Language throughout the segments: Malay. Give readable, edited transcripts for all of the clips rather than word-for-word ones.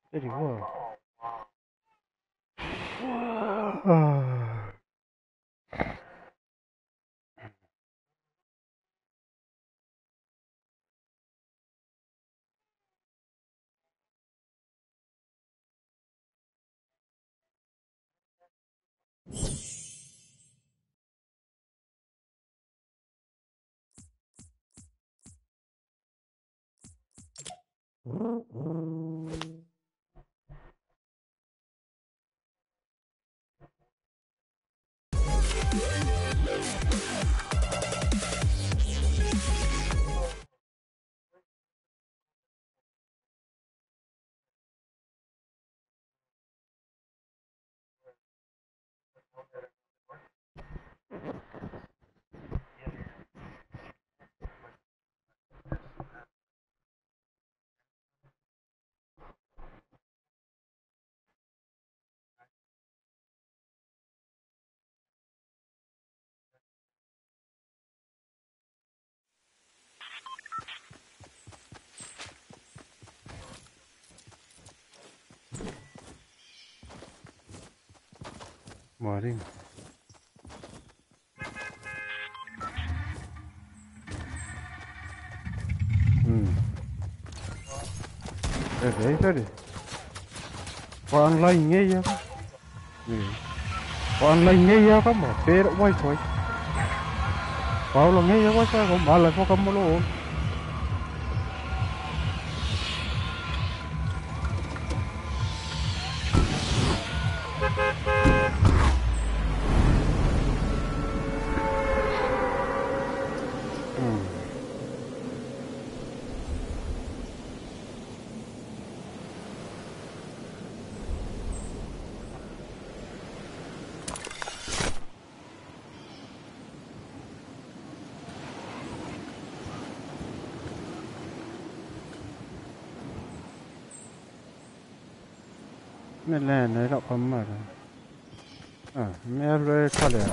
Thế thì quá. À. Mở đi. Đấy. Có online nghe ya kan? Có online nghe ya kan mà pero wifi. Kalau nghe ya wifi ko malas mo kamu lo. Nên là nó đọc không mà. Mẹ rồi khá là.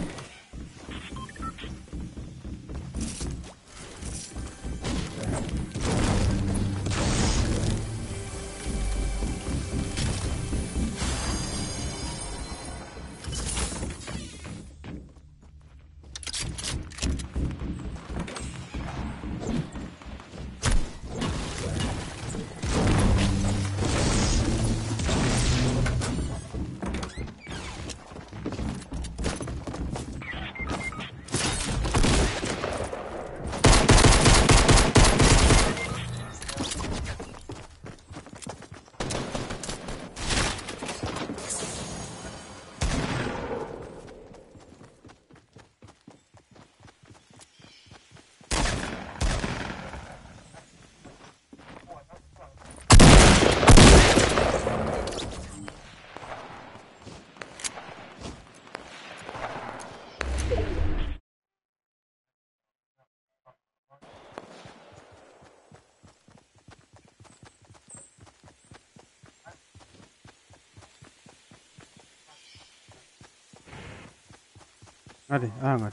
Hadi, angat.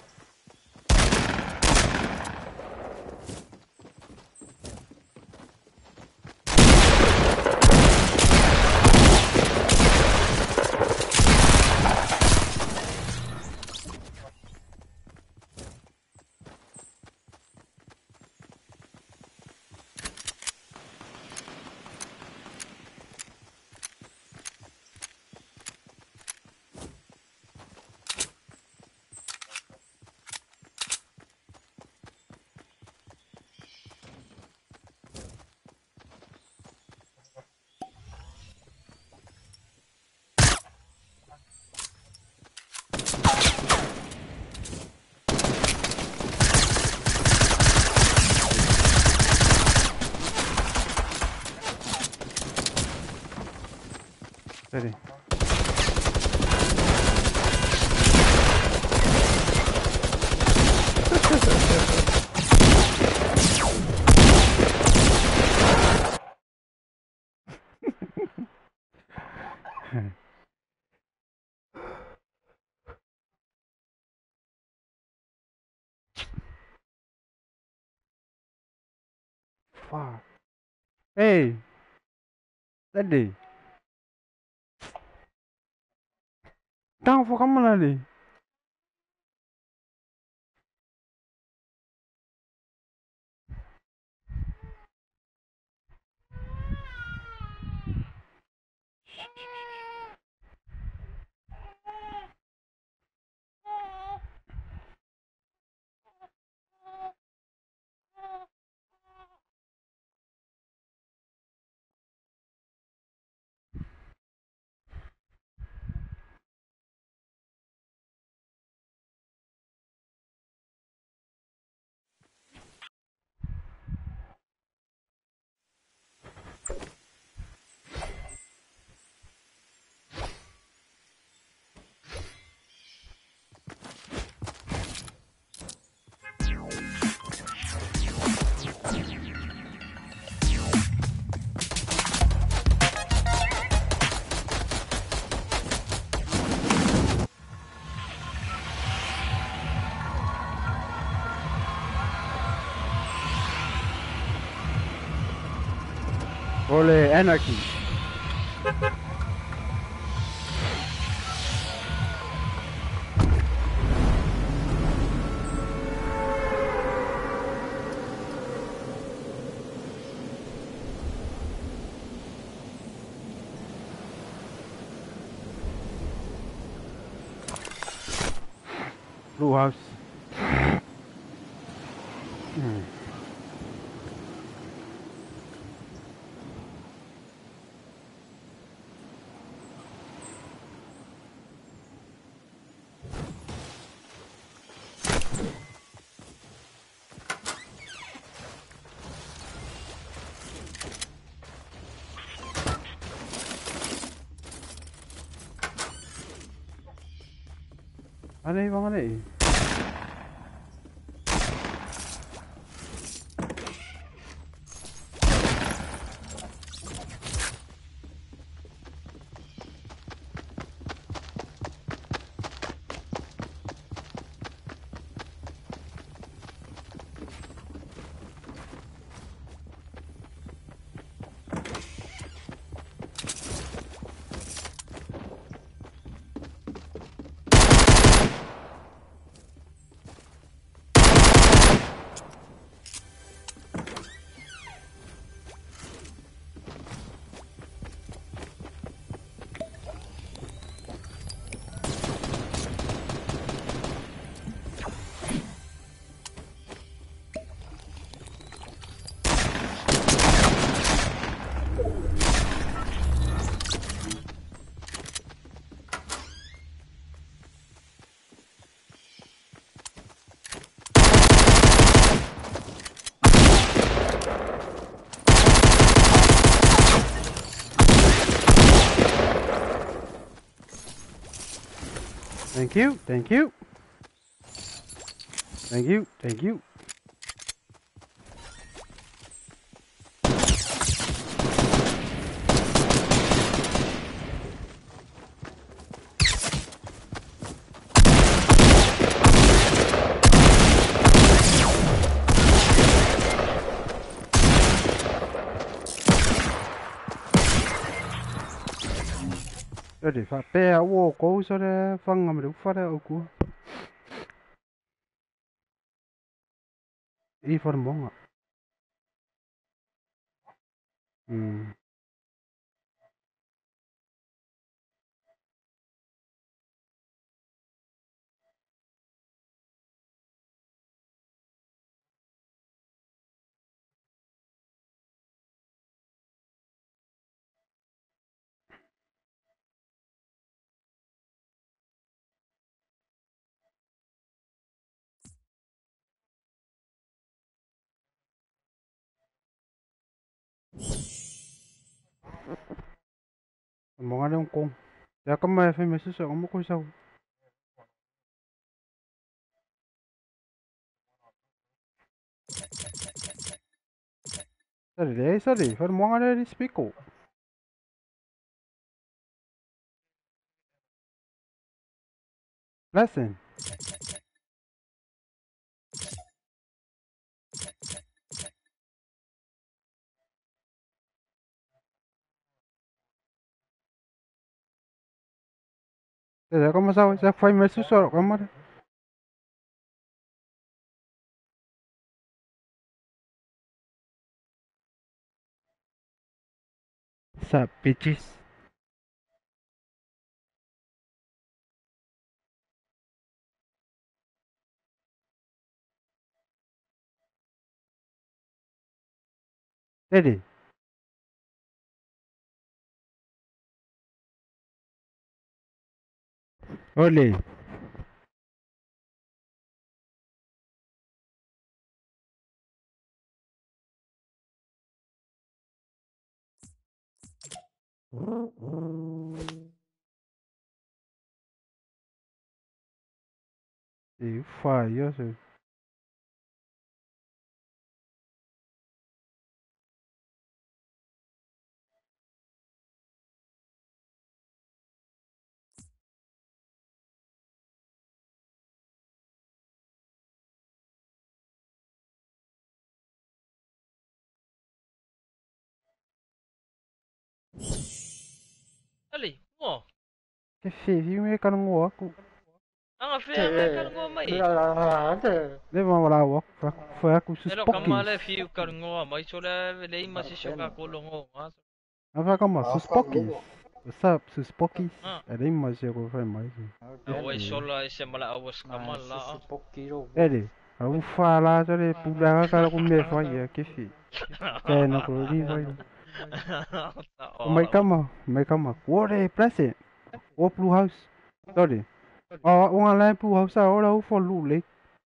Ready. Fuck. Hey, ready. Tang fo kamana li. Ole, anarchy. Blue house. Ano yung mga na eh? Thank you, thank you. Thank you, thank you. Rồi phải bé wo cố sao đấy, phăng ngầm được phát đấy, ok. Ý phát mong à. Mong anh ông con. Ya cái mai phải mấy sự sợ không có sao. Sorry, phải mong anh đi speak. Lesson. Thế como sao? Já foi mais só, como? Sup, bitches? Ele. Olhe. E falha, sei. Ali, mo. Que feio, me cara no oco. Ang affair me kan ngo mai. Leva lá o oco, foi a com os Elo pouquinhos. kamale fiu kan ngo mai chole lei masi shoka kolongo nga. Mas vai como, os pouquinhos. Sabe, os pouquinhos. Ah, É nem mais eu vou fazer mais. awai sola ise mala awas kamal la. Ele. Eu falar, já ele pular a cara com me vai, que feio. É, não corri, vai. Mas calma. Ore, present. O Blue House. Sorry. Orang lain Blue House orang for lule.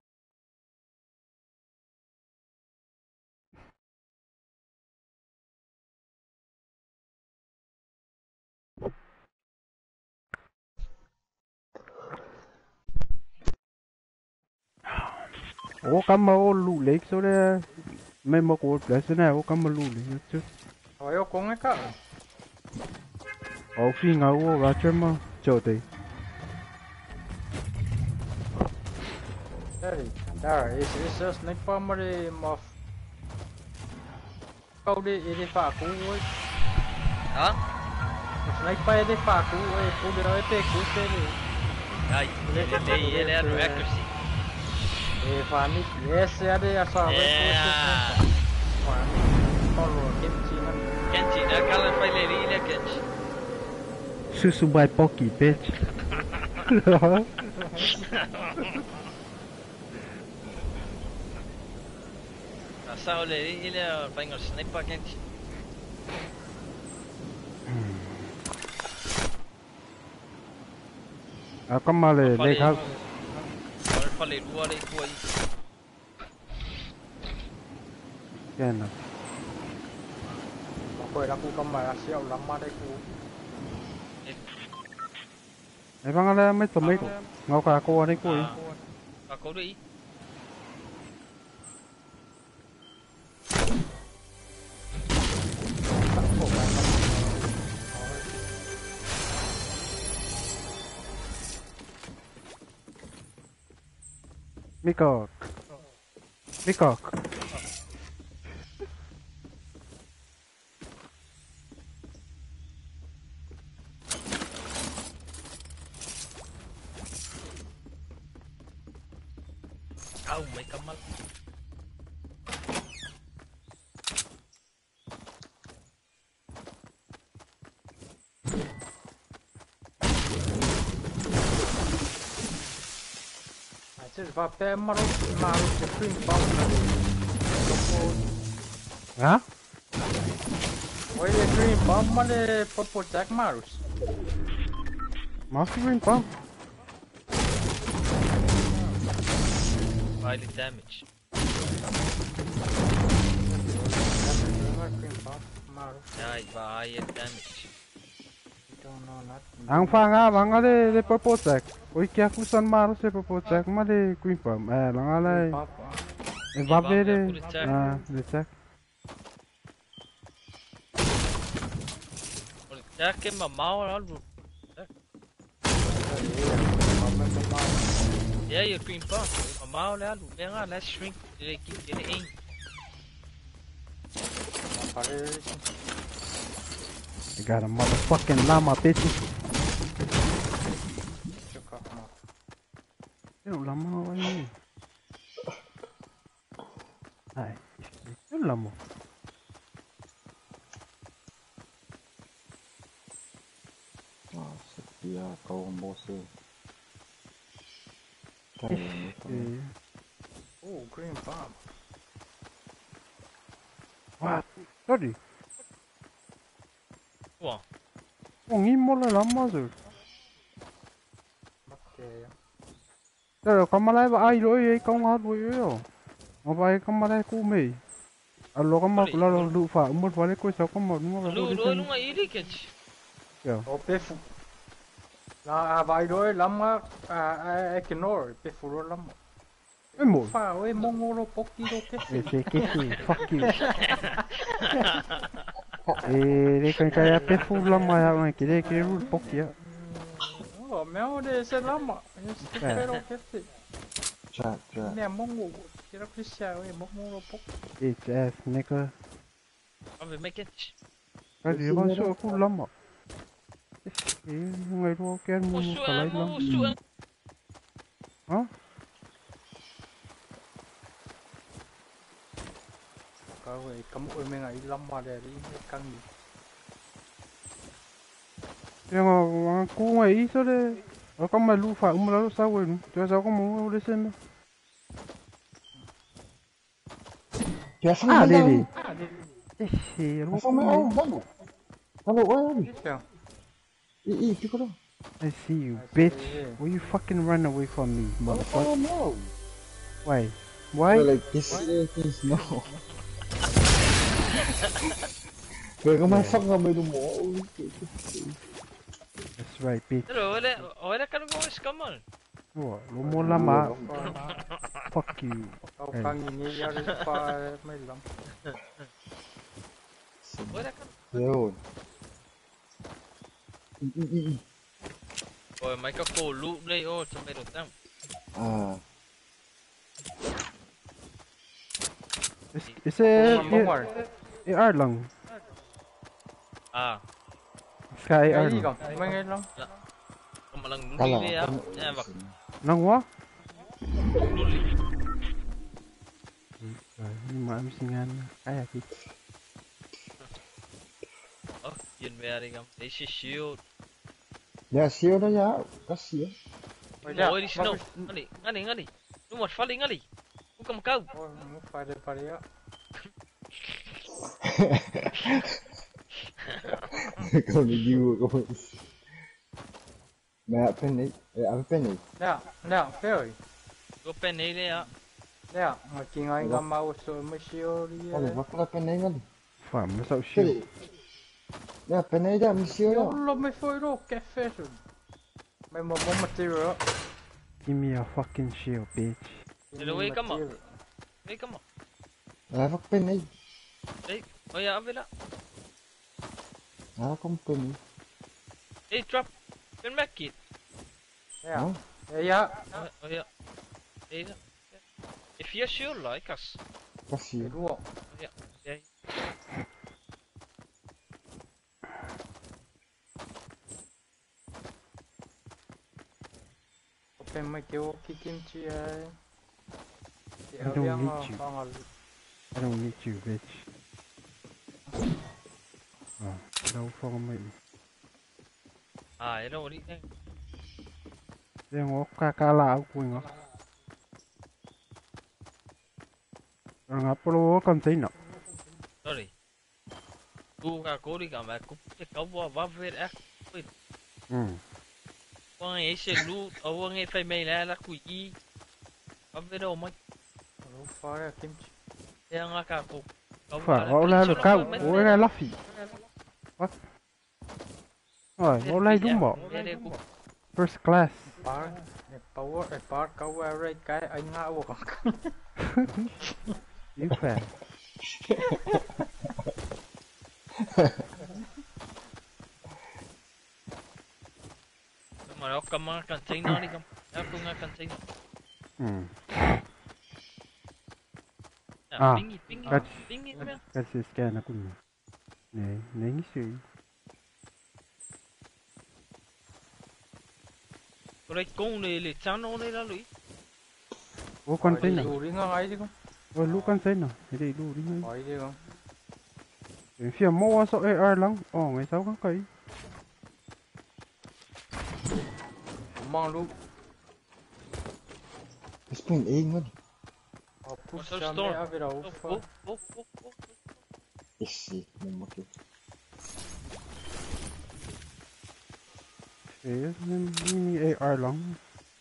O kama o lule, so le me mo ko place na o kama lule. Rồi con ấy cả. O fi nga o ga chema chote. There is a sniper mari mof. Câu đi đi phá cú ấy. Ha? Sniper đi phá cú ấy, cú đi rồi pe cú pe đi. Ai, ele é do accuracy. Phá nít yes ya đi asa với cú. Phá nít con rồi kim chi nó. Kenji, na kala fai le ile Kenji. Susu by Pocky, bitch. Na sao le ile fai ngor sniper Kenji. A kama le lake house. Ora fale rua le ko ai. Kena. Rồi là cú cầm mà siêu lắm mà đây cú. E vanga le me to me ko. Ngau ka ko ni ko. Ka ko đi. Mikok. Mikok. Au mai kamal. Chứ va pe mà nó sẽ khuyên bao. Ha? Oi le green bomb mà le purple jack marus. Master Green Pump. Highly damage. Green bomb marus. Ai, vai high damage. Don't know nothing. Ang fanga vanga le purple jack. Oi que a kusan maru se purple jack ma le Green Pump. Langa le. E va bere. Le jack. Já que mamau lá do. E aí, o Green Pump, mamau lá do. Vem lá, let's shrink. Ele aqui, ele em. I got a motherfucking llama, bitch. Pero lama ini. Ai, itu lama. Wah, setia kaum bosnya. Kayaknya Eh, Oh, green bomb. what? Tadi, Wah, ngimol lama tu. Okay. Pero kamalai ba ai loi ai kong hat voi yo. Ngapai kamalai ku mei. Alo kamal Sorry, kula lo lu fa umur vale ko sa kamal mo ba lu ko lu disen. lu ngai iri kech. Ya. Oh, Biff. Là vài đôi lắm á, ignore Biff rồi lắm. Ai mo. Pha ơi, mong ngô bốc đi đâu cái Eh, se que tu, fuck you. De kan kaya pe fu lama ya ngai kire kire ru pok ya. Oh, mèo đây sẽ lắm ạ. Cái đâu cái gì. chat. Nè mong ngô, cái đó cái sao ấy, mong ngô bốc. Bitch ass nigga. Apa make kech. Ka di ba so ku lama. Ngai ro ken mu Musuh kalai ang lam. musuh ang. Ha? Cái vậy, cắm ôi mình ấy lắm mà để đi căng gì. Yang ku ngai so de. Ka ma lu fa umur lo sa we nu. Tu sa ko mo de sem. Ya, Ah, Lily. À, đi. Eh, ro Apa mau? Bagus. Kalau wah, Biết chưa? itu kalau. I see you, bitch. Will you fucking run away from me, motherfucker? Oh no. Why? Why? Like this is no. Rồi có mai fuck ngambil rumah. That's right, bitch. Pero oleh kan kau skamal. Wah, lu mau lama? Fuck you. Tao căng nhìn ra đi pha mấy lắm. Oleh kan. Yun. Oh, mai ka ko lu dai oh sampai datang. Ah. Is Mong rồi. AR lang? Ah, Sky Cái AR gì lang? còn? Mấy cái lắm. kemalang dulu Kalau dia. Ya, bak Nang wa? dulu. Ini mah misingan kayak gitu. Oh, yin beri kam. This is shield. Ya siyo dah ya. Kasih. Rồi ra. Oh, di sini. Ngani. Lu mau paling ngali. Bukan kau. Ôi, nó phải để phải á. Kau ni jiwa kau. Nah, apa ni? Apa ni? Nè, cái rồi. Go pen ni dia. Nè, mà chị anh ngắm mau rồi mới siêu đi. Oh, apa apa ni kan? Fan, men så shit. Ya, apa ni dah mesti Yo, ya. lo mới phơi đâu, cà phê rồi. Mày mà bom material. Give me a fucking shield, bitch. Hello, wait, come on. Hey, come on. Apa ni? Hey, oh ya, ambil lah. Ah, company. Hey, drop. Pen back it. Nè. Ja. Oh ya. Hey, if you sure like us. Kasih. Đúng rồi. Ya. Ya. Ok, mày kêu cái kim chi ấy. I don't need you. I don't need you, bitch. Đâu phong mình. Ah, you know what? Yang ka la ku ngo. Ang apro container. Sorry. Tu ka ko đi cả mà cũng cái cậu va về á. Quang ấy sẽ lu, quang ấy phải mày là quỷ gì? Va về đâu mà? Đúng phải kim chi. Yang là cả cục. Fa, wala lo ka, wala la fi. What? Oi, wala dum bo. First class. Par, par câu array cái anh ngã của con. You fat. Mà nó cầm container đi cầm. Nó cũng là container. Ah, Pingin that's- ya. Kasi scan ako niya. Nengi siya. Rồi con này là sao nó này là lụi. Ô container. Đủ đi ngang ấy đi không? Ô lu container. Ini lu đi ngay. Hỏi đi không? Phía mua số AR lắm. Ồ ngày sau có cái. Mong luôn. Spring ing man. Push What's cho storm? mẹ ở về đầu. Isi, memang tu. Thế nên mini AR lắm.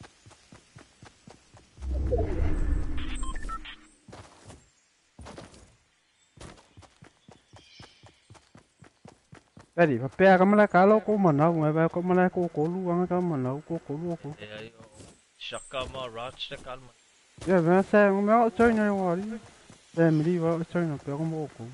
Tadi papel kamu lah kalau kau mana kau mau kau mana kau lu ang kau mana kau lu kau. Shaka ma rach the calma. Ya ben saya mau chơi này vào đi. Saya mình đi vào chơi nào phải có mua kau.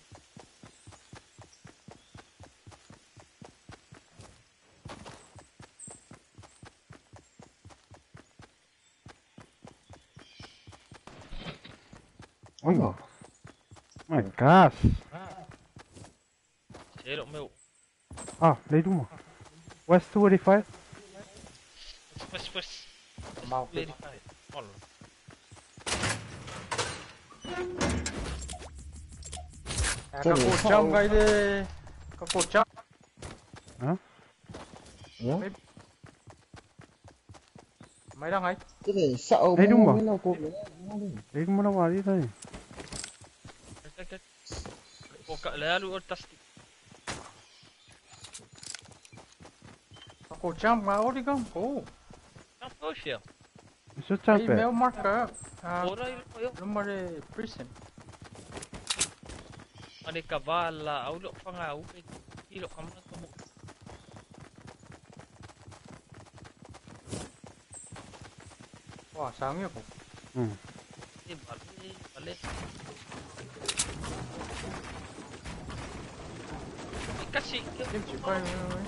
Oh my gosh. Thế độ meu. Ah, lấy đúng mà. West 285. First. Mau Lady five. All. Các cô trong cái đi. Các cô trong. Hả? Ya. Mấy đang ấy? Cái này sợ Đấy, đúng rồi. Nó cô. Lấy cái nào vào đi thôi. Och lär du att testa. Các cô trong mà đi không? Cô. Kan push ya. Số chắc Email phải. marker. Ora yo. Nummer prison. Ani kavala au lo fanga au pe. Ilo kamna kamu. Wow, sáng như cô. Ni balik. Kasih. Em chỉ quay.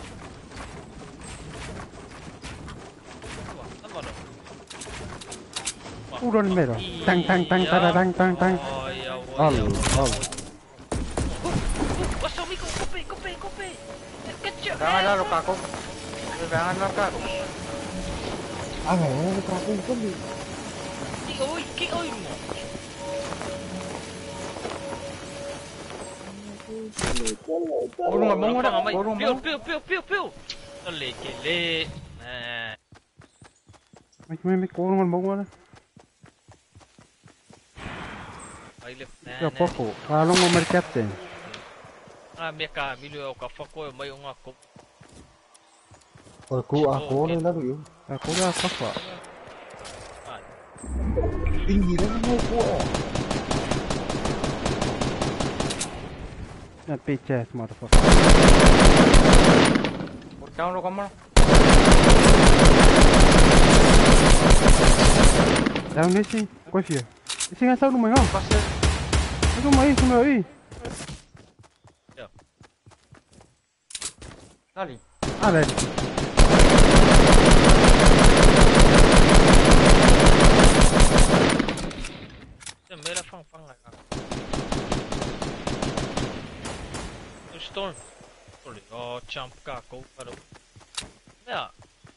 Apa dong? Uron mero. Tang tang tang tang tang tang tang. Oh ya Al Allah. al. What's up, Miko? Kopi. Kecil. Jangan lah luka aku. Jangan luka. À ngày nó có cái gì? Ki oi mo. Cô ngồi mông đó. Cô ngồi mông. Piu. Nó lệ cái lệ. Nè. Mấy cô nó bông quá. Ai lep. Ya poco. Kalau mau mercapten. Ah, meka milio ka fako mai unga ko. Rồi cô này nó bị. Aku dah apa? Tinggi đó nó cô à. Nah, bitches motherfucker. Một trong nó có mất. Down nesse, quay phía. Esse ngay sau đúng mày không? Đúng mày ơi. Ra đi. À đây. Sen mera fang lại. Storm. Sorry. Champ ka ko pero. Ja.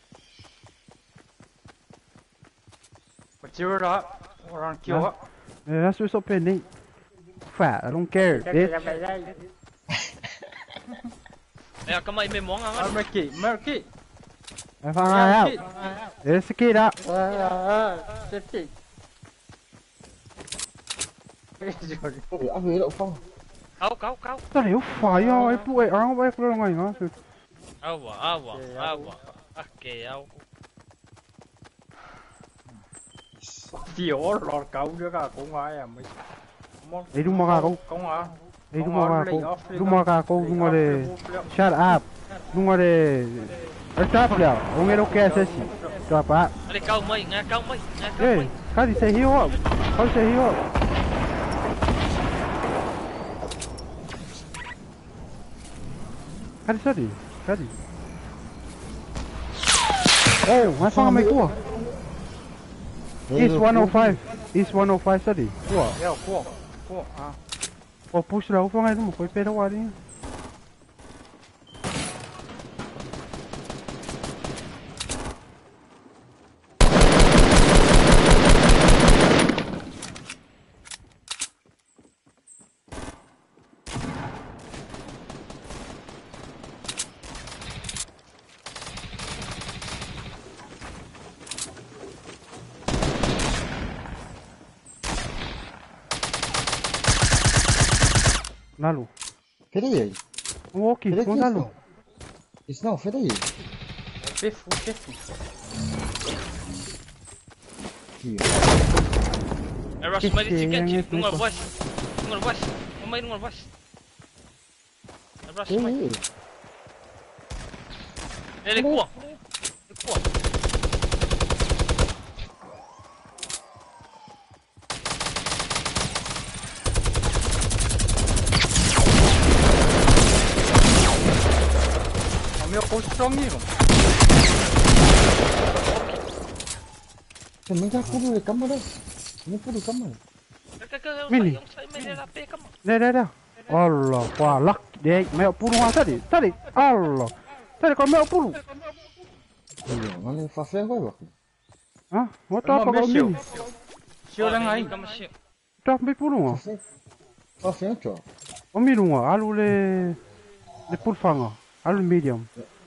But chưa đó. Orang kêu á. That's what's up in it. Fat, I don't care, bitch. Ja, kan man med många gånger. Mörki. I found out. There's the kid up. Chết chị. Ôi áp ghế đậu phong. Cao. Tao hiểu phải rồi, bụi ấy áo bay qua ngoài nó. Awa. Okay, au. Chiều lọt cậu nữa cả cũng ai à mấy. Đấy đúng mà câu. Cũng hả? Đấy đúng mà câu. Đúng mà câu đúng mà để shut up. Đúng mà để stop rồi. Ông ấy đâu kia sẽ xí. Cho bạn. Ada kau mai, ngah mai. Hey, kau di say heal up. Kau say heal up. Kau di sorry. Kau di. Oh, masa ngamai kuah. East 105. East 105 sorry. Kuah. Đeo cua. À. Oh, push lah. Ufang itu mau kau pera wadi. Lalu. Fede aí. Oh, okey, Fede kau aqui, lalu. Isso não, fede aí. Bifu, bifu. Rush Kecil mari sikit yang cik. itu, Dengar Pak. voice. Dengar voice. Main dengar voice. Rush main. Dia kuat. Dia kuat. Kami ako strong ni. Também já pulo de câmera. Não pulo de câmera. Mini. Yang saya main dia rapih kamu. Dah. Allah, walak. Dia mau puluh tadi. Allah. Tadi kau mau puluh. Iya, mana fase agora? Hah? Mau tahu apa kau ni? Siyo lang ay. Kamu siap. Dah ambil puluh ah. Fase ancho. Kau minum ah. Alu le pulfanga. Alu medium.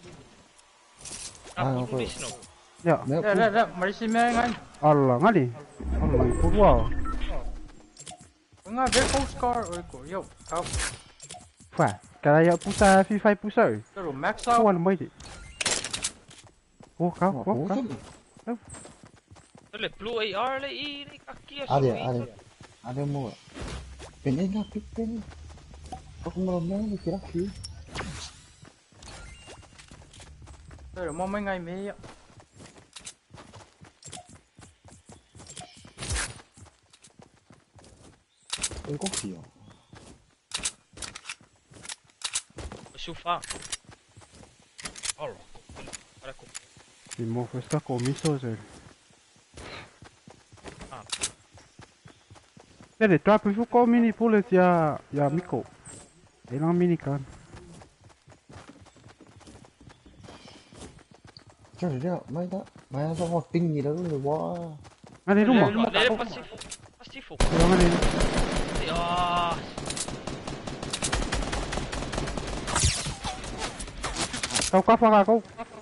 Aku apa? tulis no. Ya. Dah. Mari si Meng ay. Allah, ngani. Allah, puluh ah. Nga, bifu scar. Yo, kau. Fah. Kalau ya pusat FIFA pusat. Pero max out. Kawan mai. Oh, kau. Boleh blue AR le ini kaki Ada mau. Pening lah, pening. Aku malam ni kira sih. Pero mo may ngay may. Eu confio. Sufa. Allah. Aku. Si mo está comiso ser. Ah. Ele trap fu ko mini bullet ya Miko. Elang mini kan. Trời ơi, mấy đó, mấy nó có tinh gì đó rồi quá. Ngani rumah. Dia pasti full. Yang ngani. Ya. Kau cover kau.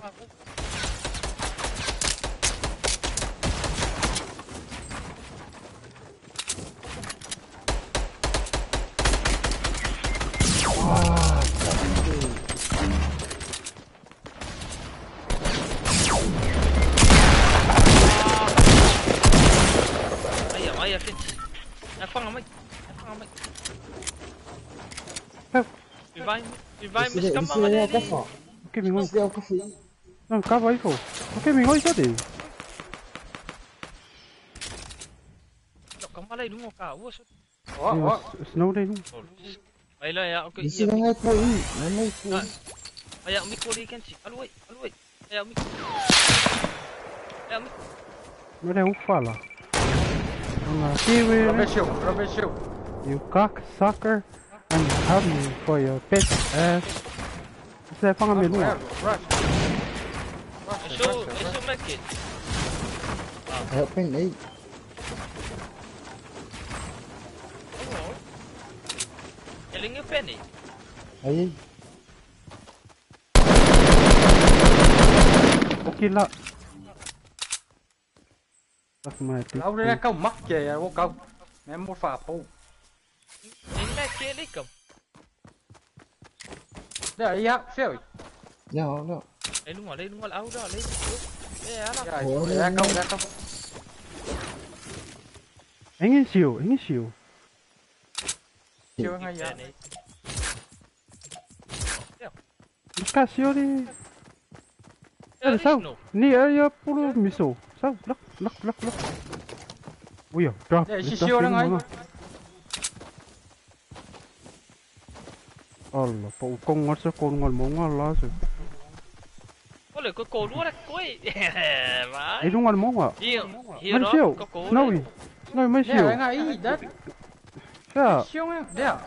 Ayah Finch. Fang amai. Revive Esse mas aí é o café. Okay, mingoi. Esse é o café. Não, cover isso. Okay, mingoi tadi. Kamu lagi dulu kau. Oh. Snow day nu. Baiklah ya, okey. Esse não é por aí, não é por aí. Ayah Miko ni kan cik. Aluai. Ayah Miko. Mas é fala. Kiwi, Rubbish show. you cocksucker. I'm coming for your bitch ass. Você fala menu. Show make it. É o penei. Eling yung pen eh. Aí, Okay lah. Tak mati. Lau đây kau mắc kìa, vô kau. Em một phá phụ. Eling na kili kam. Đây ya, phiêu. não. Lấy đúng áo đó, lấy. Đây á Ya, ya kau. Engin siu. Chưa ngay ya. Buka siu ni. Ada sao? Ni ya puluh miso. Sao? Lak. Oh ya, drop. Đây, siu đang ngay. Allah, pau kong ngon sa kon ngon mo ngon la sa. Boleh kau kau luar koi. Ai dung ngon mo nga. Here Mai siu. kau kau. Snowy. Snowy mai siu. Đây ngay, đất. Sa. Siêu nha, đây à?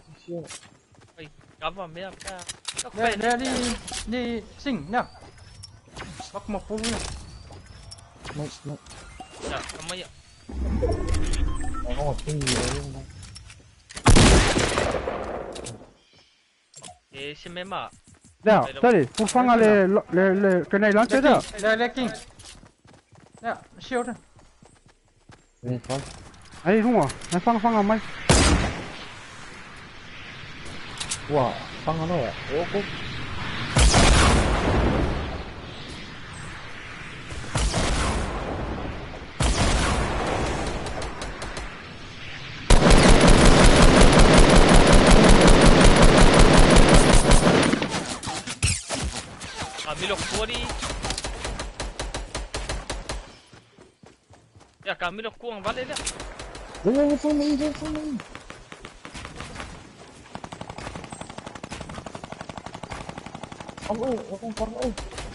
Cover me up ka. Đây đi sinh nha. Bắt một phụ nha. Não. Ya, kamu ya. Nó có một tinh gì đấy luôn. Si Mema. Dah, tadi. Pulfanga le kena lancer dah. Đây King. Đây, siêu thôi. Vem, fala. Ai rumah. Mai fang mai. 哇，放咗落嚟，我估。 Camilo Cuori. Ya, Camilo Cuang, vale ya. Jangan sana. Aku parah.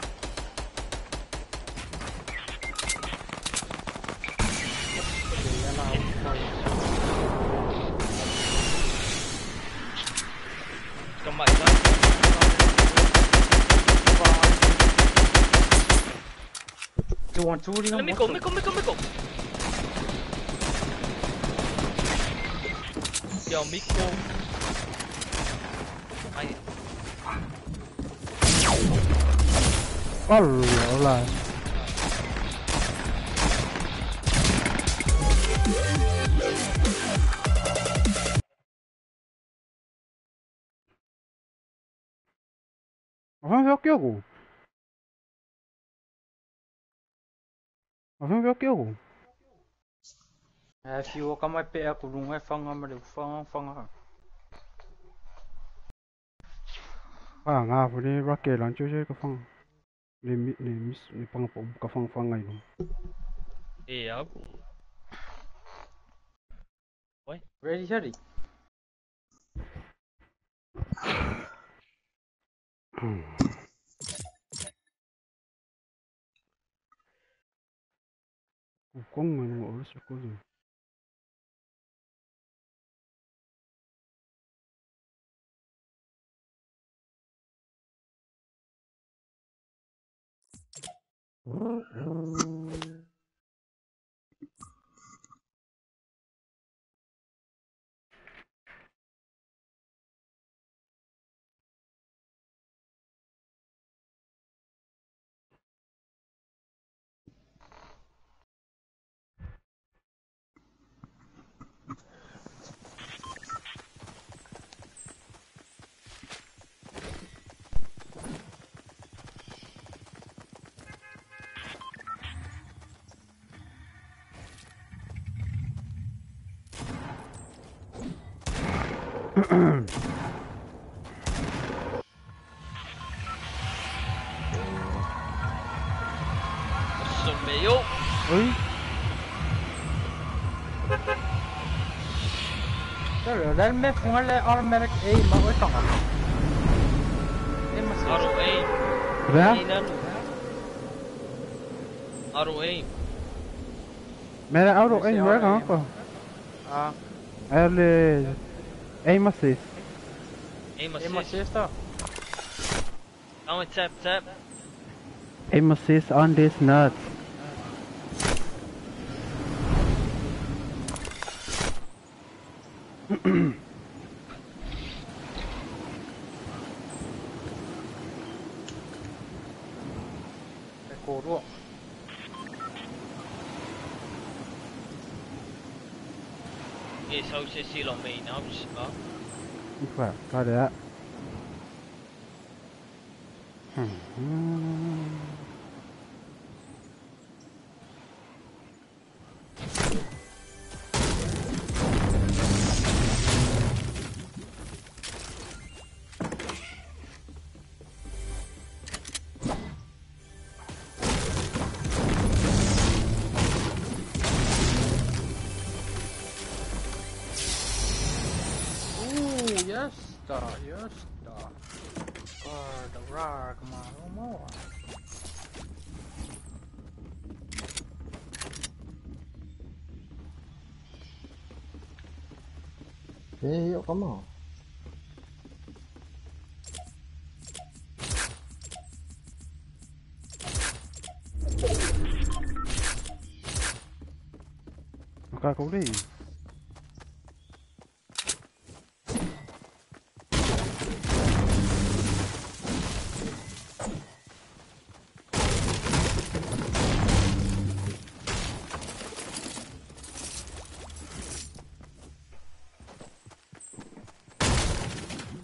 Kembali lah. You want to ring? Miko. Yo, Miko. Ay, Hola. Vamos ver o que eu. If you come up here, aku lungai fang. Ngà vừa đi ra kề lần chơi cái phong. Đi phong cái phong ngày luôn. yep. Ready? Con người ngủ sẽ có gì. Meio. Oi? Rồi mấy phun lại automatic aim mà ơi tao. Em mà Auto aim. Ra? Auto aim. Mera auto aim ra hả con? Ele aim assist. Aim Em assist. assist đó. Now tap. Aim assist on this nut. Cái cổ luôn. Okay, so sẽ xì lòng mì nó đó. Không phải, có đấy. Just da. Rag mà không mau. Yuk, kamu. Maka kau đi.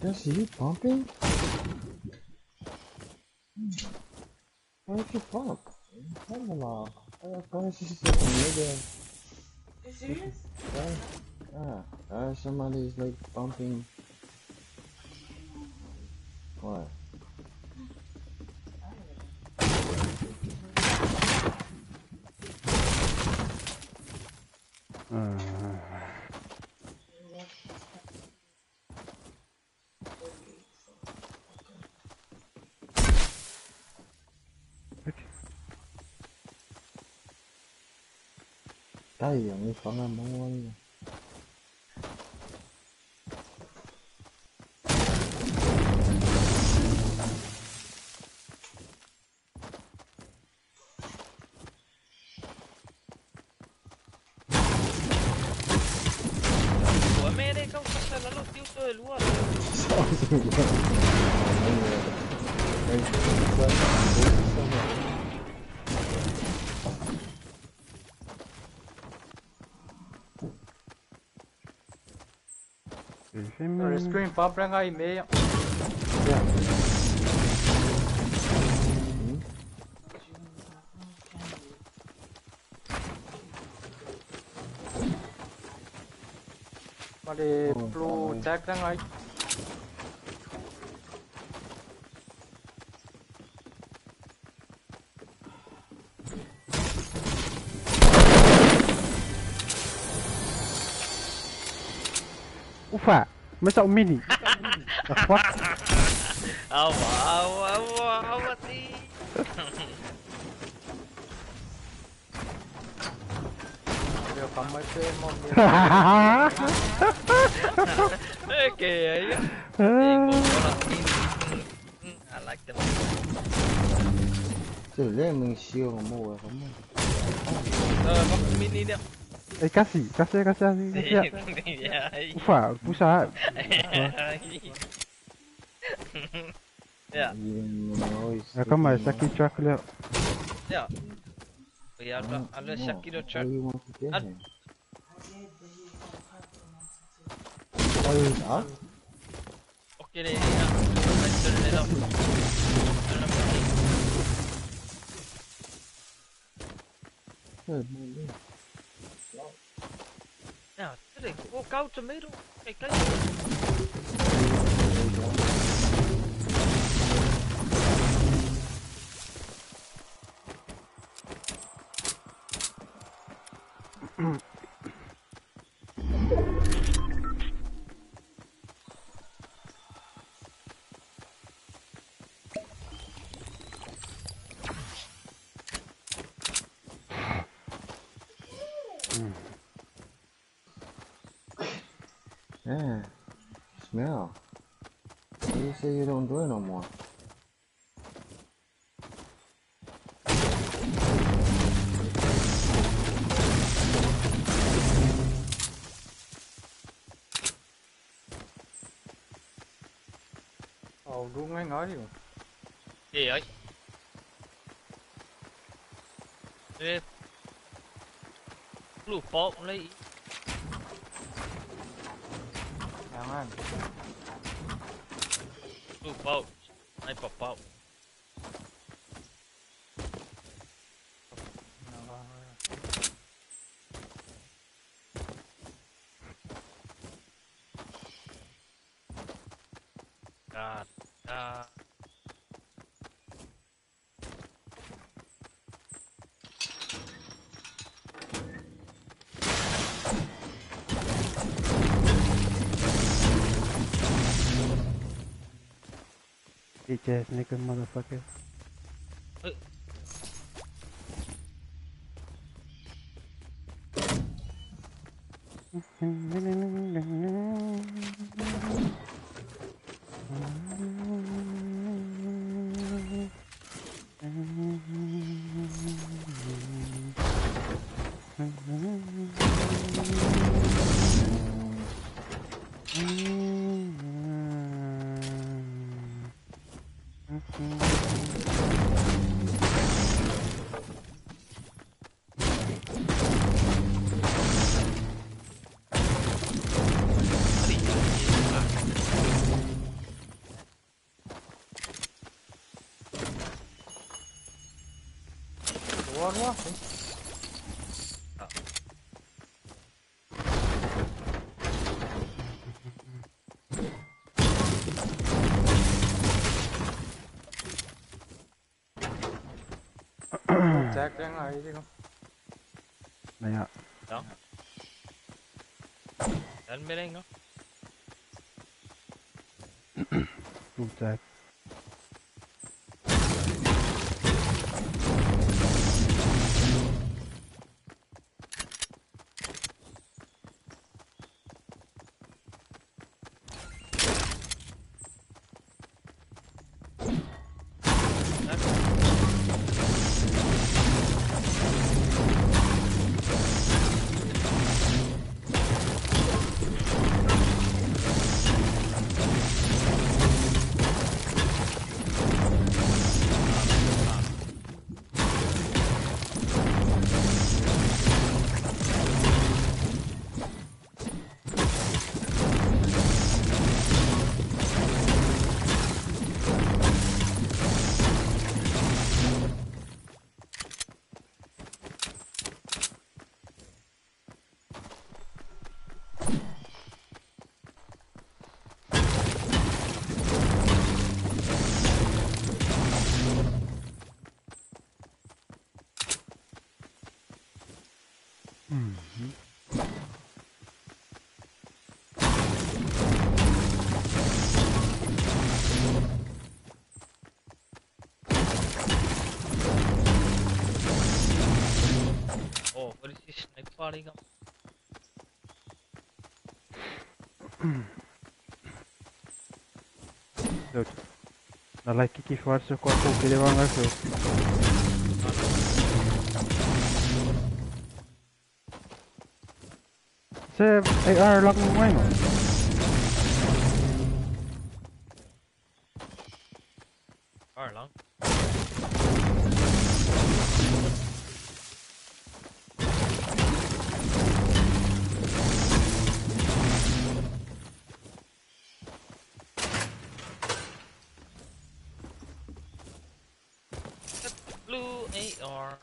Is he pumping? Why did you pump? Hello. Guys, this is like a mega. Are you serious? Somebody is like pumping. What? Tay ang ifanga mo ano. América, usted la luz, tío, todo el lugar. Screen pop ra ngay meia. Mà đi blue jack ra ngay. Ufa, masuk mini. What? Awak ni. Dia kamai pe mo. Okay, ya. I like them. Chứ lấy mình siêu mà mua không mua. Pakai mini dia. Kasih. Ya. Ufa, pusat. Ya. Come on, sakit truck le. Ya. Ya, ada Shakiro chat. Okey deh. Betul deh dah. Ya, tadi kau tomato. Kau. Yeah, smell. You say you don't do it no more. Ồ, đúng ngay nói đi. Gì vậy? Ê, lụt bột lấy. Jangan. Lụt bột, ai bột bột. Bitch ass nigga motherfucker. quá. Chắc cái này chứ không. Này ạ. Đó. Đánh bên anh đó. Đúng chắc. Oh, what is this sniper party không? Được. Dalla che forse qualcuno che deve andare su. Se AR lang mo ngayon. Lang. Blue AR.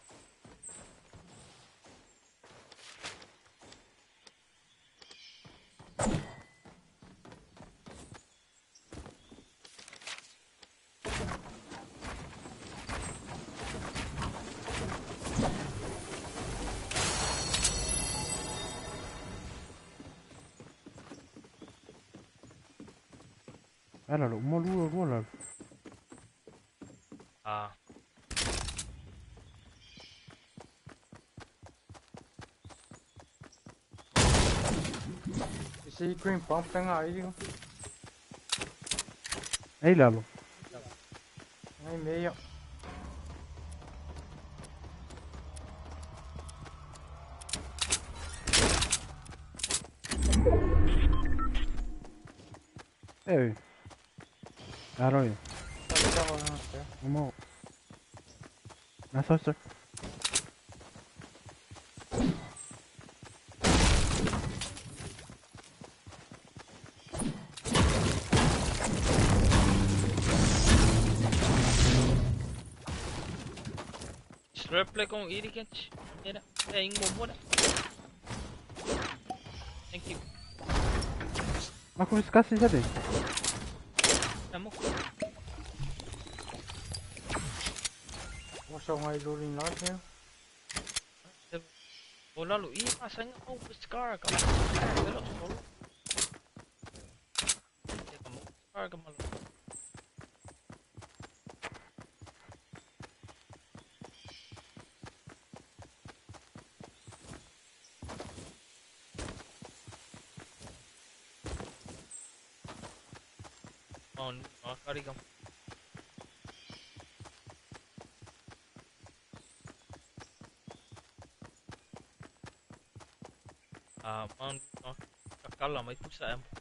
Allora, un molulo. À. Si green pump cái này chứ không. Ehi Lalo. Ngay meglio. Ehi. Allora io. Sao Vamos. Nasıl? Replay com Irikent. É ingomora. Thank you. Ma come scassi già te? Tamo. Có sao ngay rồi nói theo. Wala lo iya sa nga ko scar ka. Pero solo. Ka mo scar ka malo. On kari ka. Man kakala may pusa em.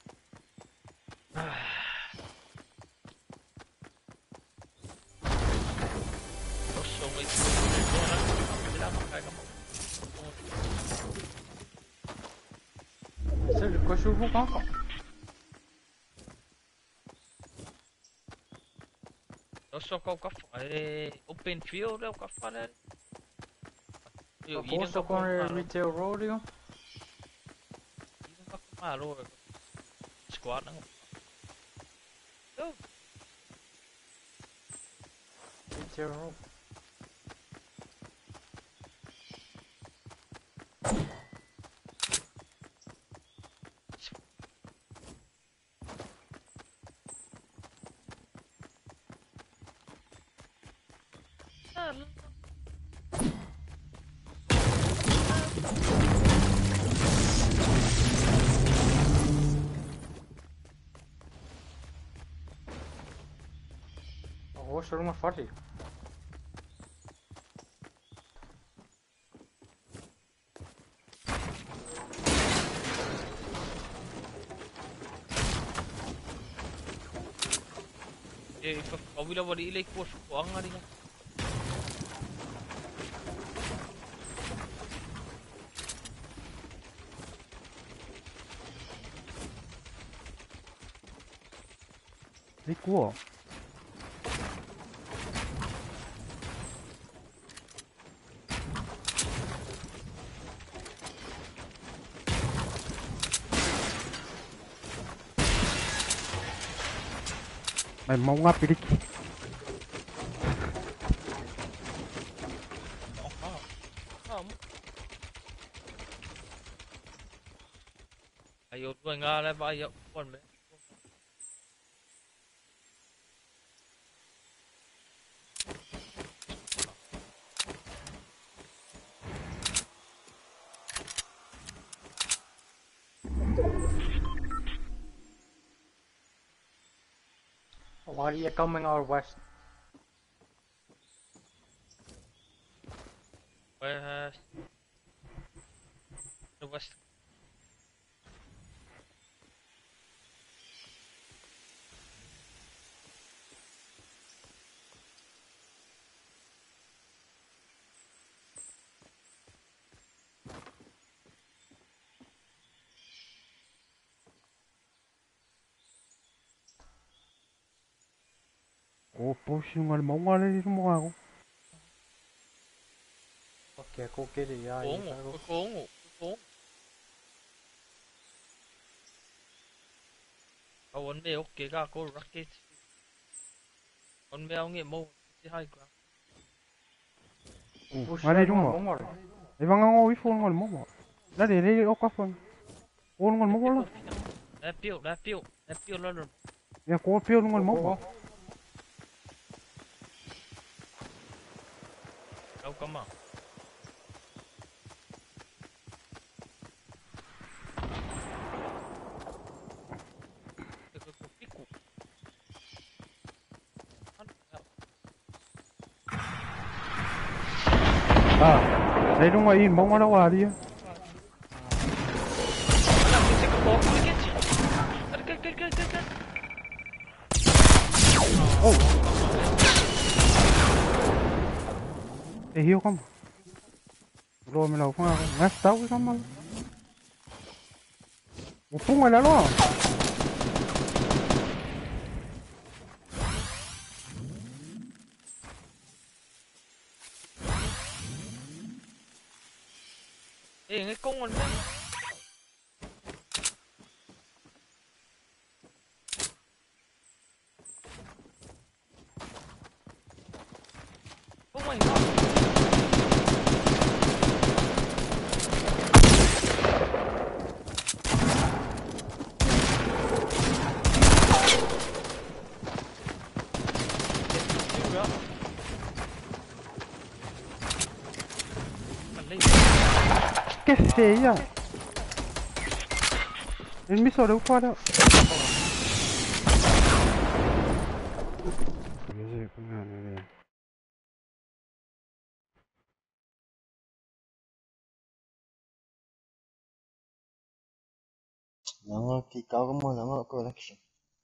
So may pusa. Bila makaya ka mo. Sao được có số có không? So ka fa open field ka fa Posso com retail rodeo? Idan ka kumaro. Squad ng. Yo. Retail rodeo. Oh, solo uma forte. Kau bila balik ilai kuas kuang hari ni. Đi cua. Mày mau ngáp đi. Ayot ko nga na ba ayot kon me. Why are you coming our west? West. The west. Ủa, pushing ngal mau ngal đi mo ako. Okay, cô kia thì ai? Cuốn. Kau on me okay ka ko rocket. On me ang mo si high ground. Ngal đi mo. Ibang ngo i phone ngal mo. Đã để đi ok phone. Phone ngal mo la. That build lo. Ya ko pio ngal mo. Kau come on. Đây đúng rồi, in bóng nó qua đi. Oh. Để hiểu không? Rồi mình đâu không? Ngắt tao cái không? Một phút ngoài đó luôn. Cái con mình oh my god. Que feia! Ele me estourou fora. Nangol kikaw mo, nangol collection.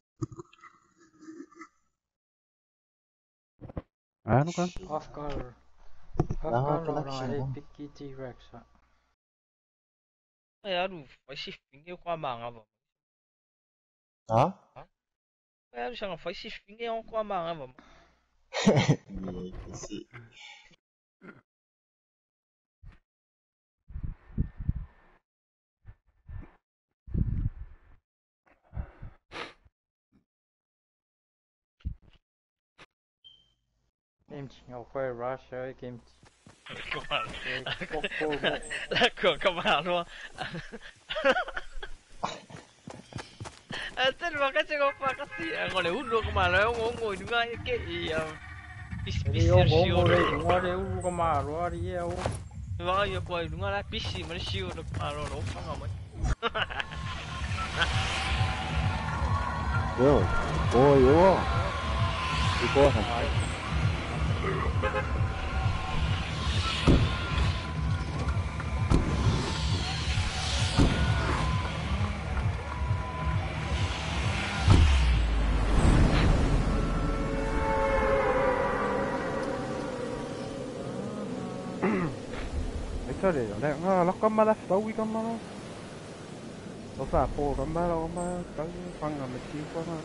Ano kan? Off color. Nangol collection. Picky T-Rex. Ayan, faz shipping com a manga, Ha? Ayan siya nga, faz shipping com a manga, Hindi kasi. Kim chỉ ngầu khoe rush ơi Kim Come on. cô mẹ Là cửa come on luôn. Tên vào cái trường hợp cái gì ngồi để hút luôn mà nó ngồi đứng ngay cái đi ông ngồi đây ngồi đây u có mà rồi đi yêu vâng yêu quay đúng là PC mà nó siêu được mà rồi nó không ngờ mấy Rồi, ôi yếu. Đi cô hả? Cái đấy là nó có mà là đâu cái mà nó phá phố cái mà nó mà tới phăng là mình chịu quá mà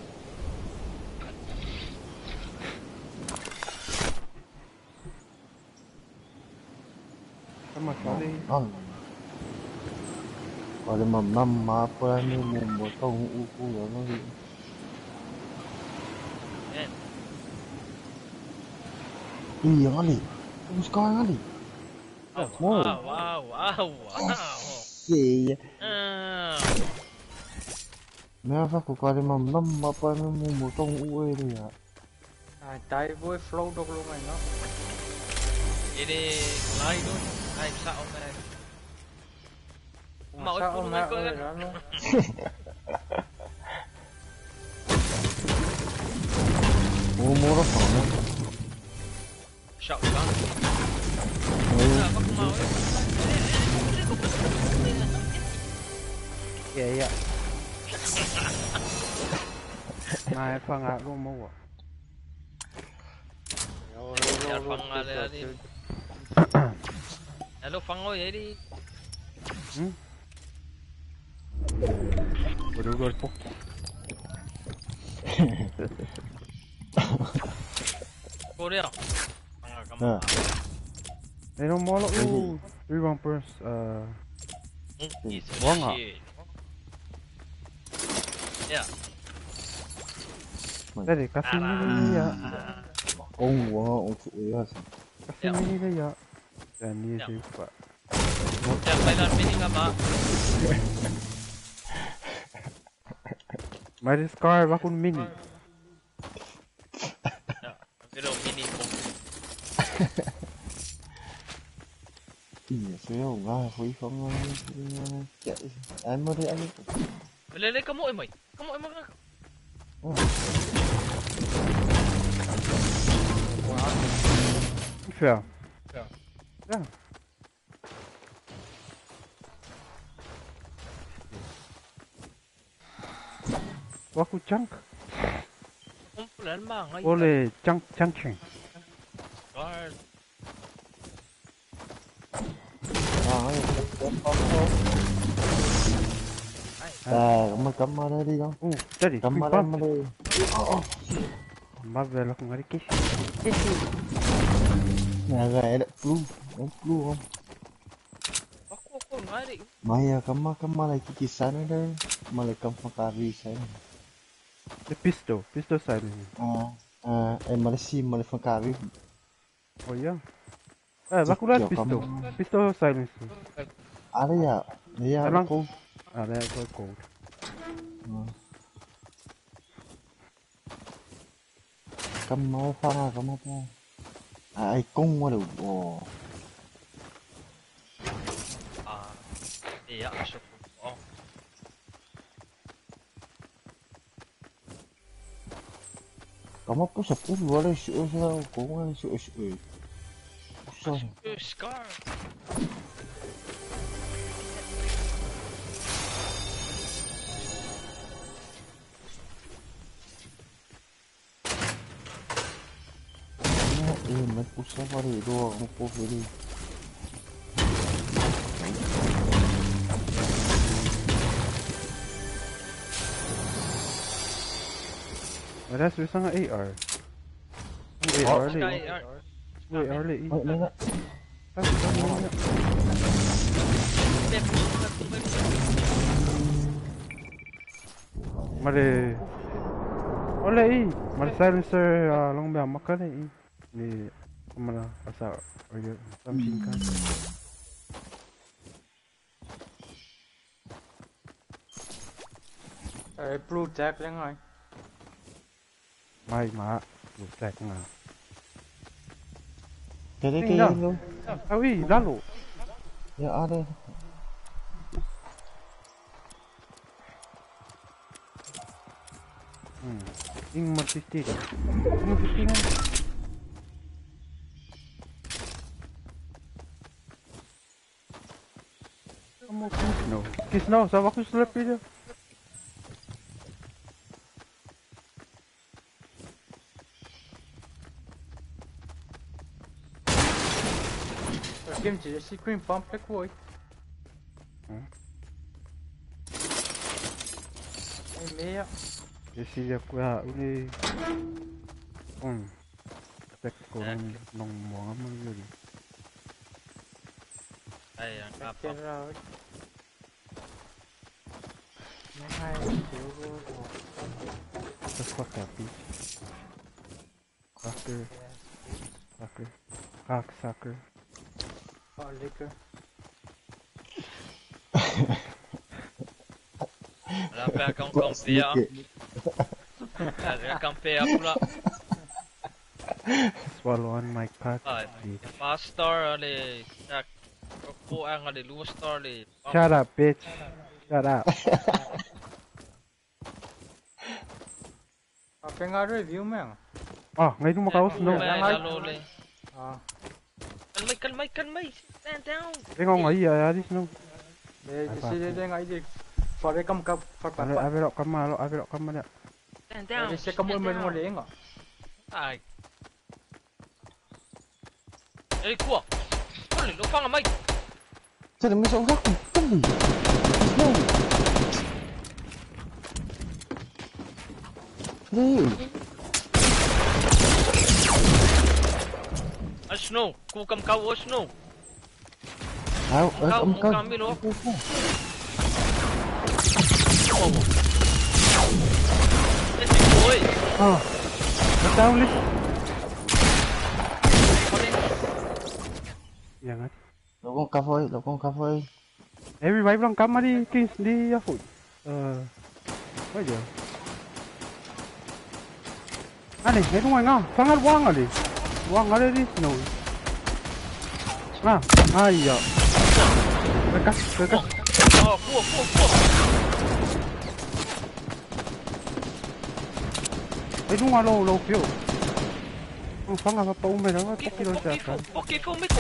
cái mà sao đi Gọi là mầm năm mà phải như một tông u cu rồi nó đi. Đi nó đi. Không coi nó đi. wow Gì vậy? Mẹ phải coi là mầm năm mà phải như một tông u ấy đi à. trái với flow đâu luôn này nó ini lain tu ai sao ông này mau sao pun ông mai ơi kau đó nó Mua nó phỏng nó. sợ quá sao bắt mau vậy ạ mai phăng ạ luôn mua Jangan fang ada đi. Hello fang ơi vậy đi. Udah golpok. Cô đi à? Đây nó mò lắm. Revampers Buông à? Yeah. Đây để cắt mini ya. Ông của ông chủ yếu là Cắt mini đây ya. Dan ni sih Pak. Jangan mainan mini apa? Mari Scar bakun mini. Pero mini pun. Iya, saya nggak phải không chạy anh mới thấy anh Lele kamu emai. Kamu emang. Fair. Yeah. Waku chunk. Kumpulan bang. Boleh chunking. Guard. Cắm ở đây đi không? Jadi Cắm ở đây. Marvel aku ngari kiss. Nhà gà đã flu không? Aku ngari. Maya cắm ở đây cái sana đây, mà lại cắm phong cari sana. The pistol silent. Em mà lại phong cari. Oh ya. Bakulah pistol silence. Ada ya? Iya. Emang ada gold. Cắm máu pha cắm máu pha. Ai cung qua được. Iya, masuk. Oh. Cắm máu sập út vào đây sửa sao cũng sửa. Sao? Scar. Mas puxa varredor, um pouco ali. Ada susah nggak AR? AR ni. AR ni. Mana? Mari. Oleh, mari silencer long biar makan ni. Ni kemana pasal ada something kan. Blue Jack lên rồi. Mai mà lục sạch mà. Cái luôn. Tao đi ra lụ. Ya ada. Ing mati kan. Mati kan. Kamu kisno. Kisno, sama aku selip aja. Kim chỉ si green pump cái cuối. Em mẹ. Jadi aku ya ini. Tek korang nong mau amal lagi. Đây là cặp Chết rồi. Nó hay chịu luôn. The fuck that bitch. Sucker. Sucker. Cocksucker. Họ liquor. Ada apa kau compare? Ada compare pula. Swallow on my cock. Fast star ni. Kau ang ada luar star ni. Shut up, bitch. Shut up. Apa yang ada review mang? Oh, ngayon mo makaus no. Kalmay. Stand down. Tengo ngayon ya dis no. Jadi dia ngai je. Fare kam kap far pa. Avero kamalo. Stand down. Dia kamu main mo le ngah. Ai. Eh, kuah. Kau ni lupa ngamai. Sao đừng mấy số góc cái gì? Đi. Snow, ku kam kau Snow. Đâu, Kau coi. kami lo. Oi. Oh. Tahu ni. Jangan. Lộc con cà phê. Everybody bilang kamar di apa? Apa je? Ani, itu mana? Sangat wang ada. Wang ada di snow. Nah, iya. Dekat. Oh, kuah. Itu mana lo pio? Sangat apa umur apa? Kilo siapa? Okey, kau mai.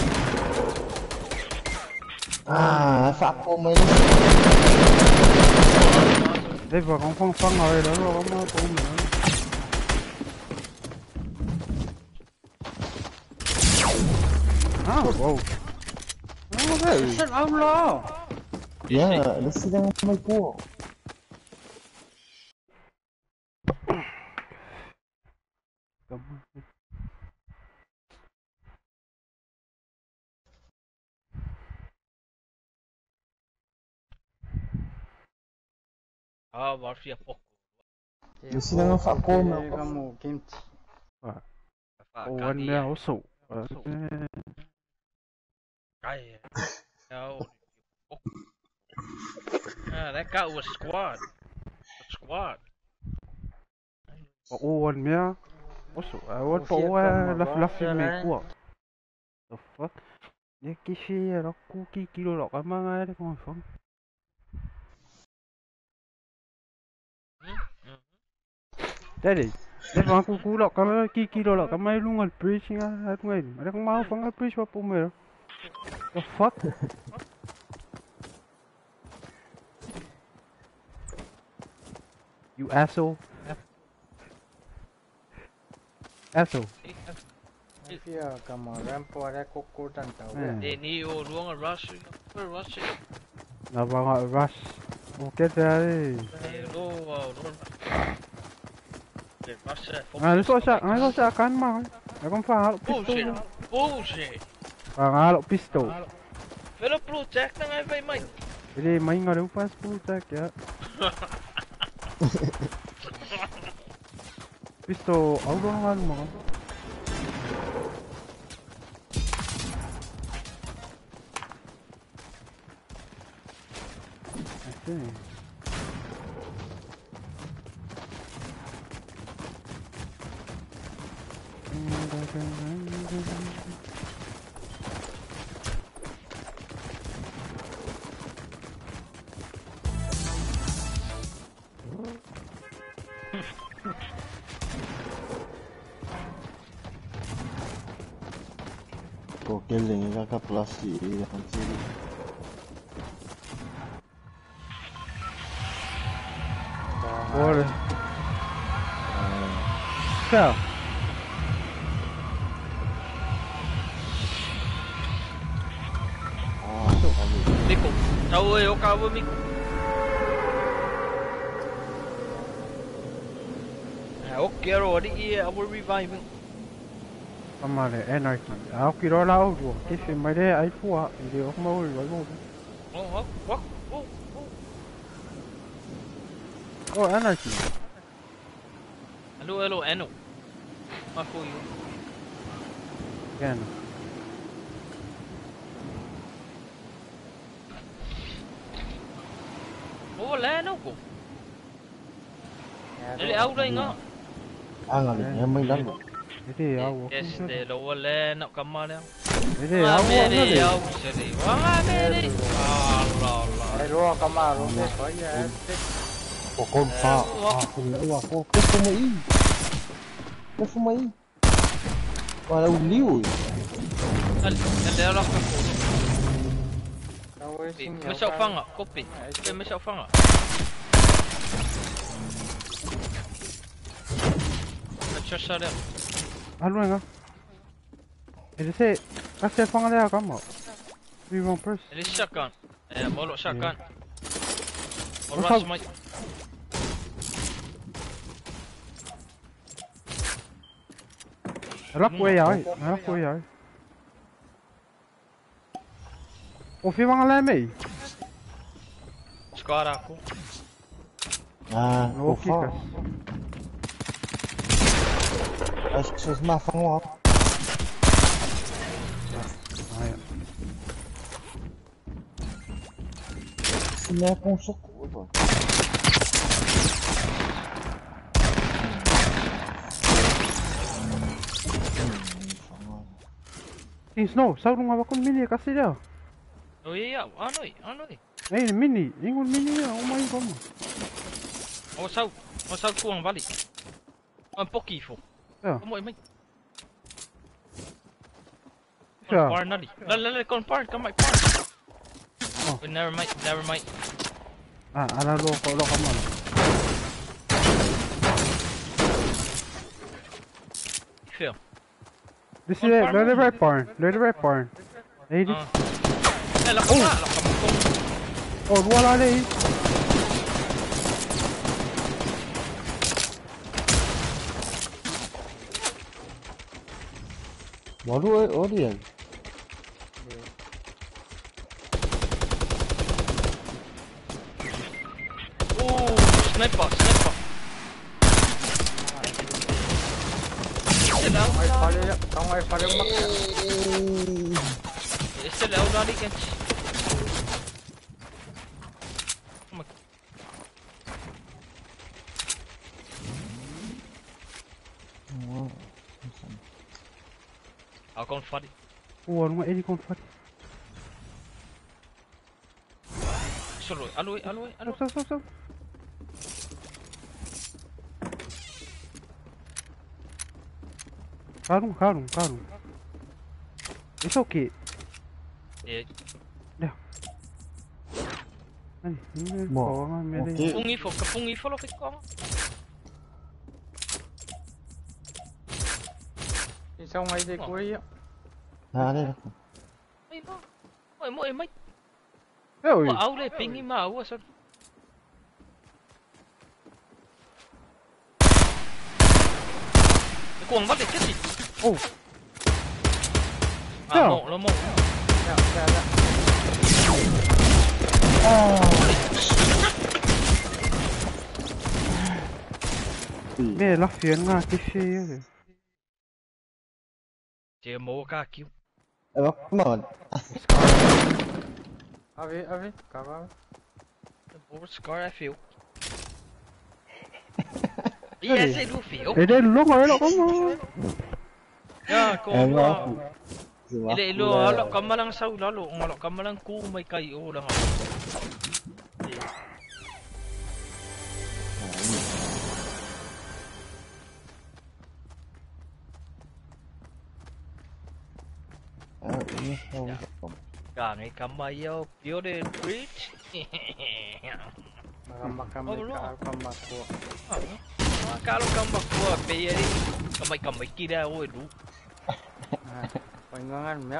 À, phạt cô mình. Đây vào con phăng rồi đó rồi nó tụi mình. Wow. Set out lo. Yeah, nó sẽ đang mấy cô. Varför jag pock. Nó sẽ đang phạt cô mà. Kamu kimchi. One now so. Ai. No. That guy was squad. One mehr. Also, one for la filme quoi. The fuck? Dia kisah aku kilo lok amang ada confirm. Jadi, dia aku kulak kalau kilo lok kamai lungal preaching ah tu ngain. Ada kau mau fangal preach apa mer? The fuck? You asshole. Asshole. Dia kamu rampo ada koko dan tahu. Ni luang rush. Nabang rush. Okey dah. Lo. Lu susah kan mah. Aku faham pistol. Bullshit. Faham pistol. Velo blue jack nang ai vai mai. Jadi main ada pas blue jack ya. Pistol, aku dah malu mah. sini. Kau keling kakak plastik yang sini. Boleh. Ciao. Miko. Tahu eh, oka apa Miko? Okay, ro, di I will revive him. Amare anarchy. Aku kira lah aku. Kisi mai deh ai fuah. Ini aku mau revive. Oh, what? Oh. Oh, anarchy. Hello, Eno. Aku you. Kan. Oh, lah Eno ko. Ele au dah ingat. Ang alin yang main dalam. Jadi aku. Este, lo wala nak kamar dia. Jadi aku Meri ada. au seri. Wah, Meri. Allah. Ruang kamar, ruang dia saya. Pokok pa. Aku ni aku. Kau mai. Wala uliu. Ele ora ka ko. Tahu sini. Masuk fanga, kopi. Ke masuk fanga. Macam dia. Algo enggak? Ini sih kasih fang ada kamu. We want first. Ele shotgun. Molok shotgun. What's Alright, up? mate. Lắc quay rồi. Ủa phi fang ada mày? Squad aku. Okay kas. Acho que vocês mafam lá. Não é com socorro. Snow, sao đúng không? Con mini kasih dia. Oh iya, anoi. Mini, ingun mini ya, oh my god. Oh sao kuang balik. Poki fo. Ya. Moi mai. Siya. Parn nadi. La kon parn, come my parn. Oh. Never mind. Ala lo kamu. Feel. This is the right barn. Hey, this. La kamu. Oh, wala deh. Baru dia. Oh, sniper. Kamu ai falei makan. Este le au nadi kan. Aku kon fadi. Oh, não é ele com fato. Solo, aloi. Stop. Karung. It's okay. Dah. Ini Mo. kau mede. Okay. Kapungi fo lo kiko. Isang ai de kuya. Ada. Moi mai. Oi. Au le pingi mau so. Kuang balik ke sih? Oh. Lo mau. Ya. Mẹ lắc phiến nga cái xe rồi. Dia mau kaki. Come on. Ave, kawan. Over scar I feel. Yes, I do feel. Ede long rồi đó không? Ya, ko Em mo. aku. Ile lo alok kamalang sau lalo, alok kamalang ku may kay o lang. Ini tahu. Kami kamayo pure bridge. Makamay kalpamako. Kalau kambak gua payari kamay kira o du. Pahingangan miya.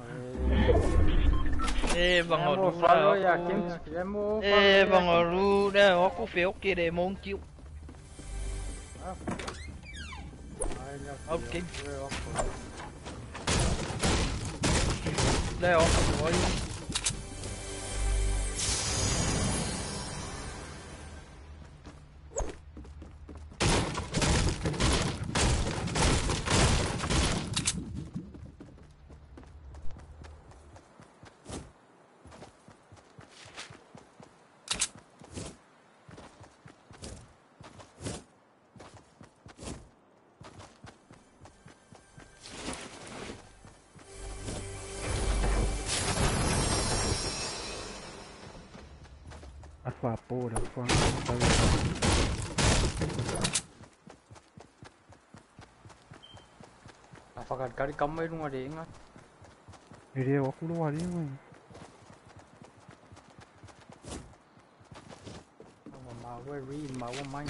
Bang Mo Oru follow na ya ako. Kim. Mo Bang Oru na ako feo kire monkey. Okay. Leo ako boy. At vapor, fuang. Apakah kali kamu itu ada ingat? Ede aku luar dia man. Mau read, mau main.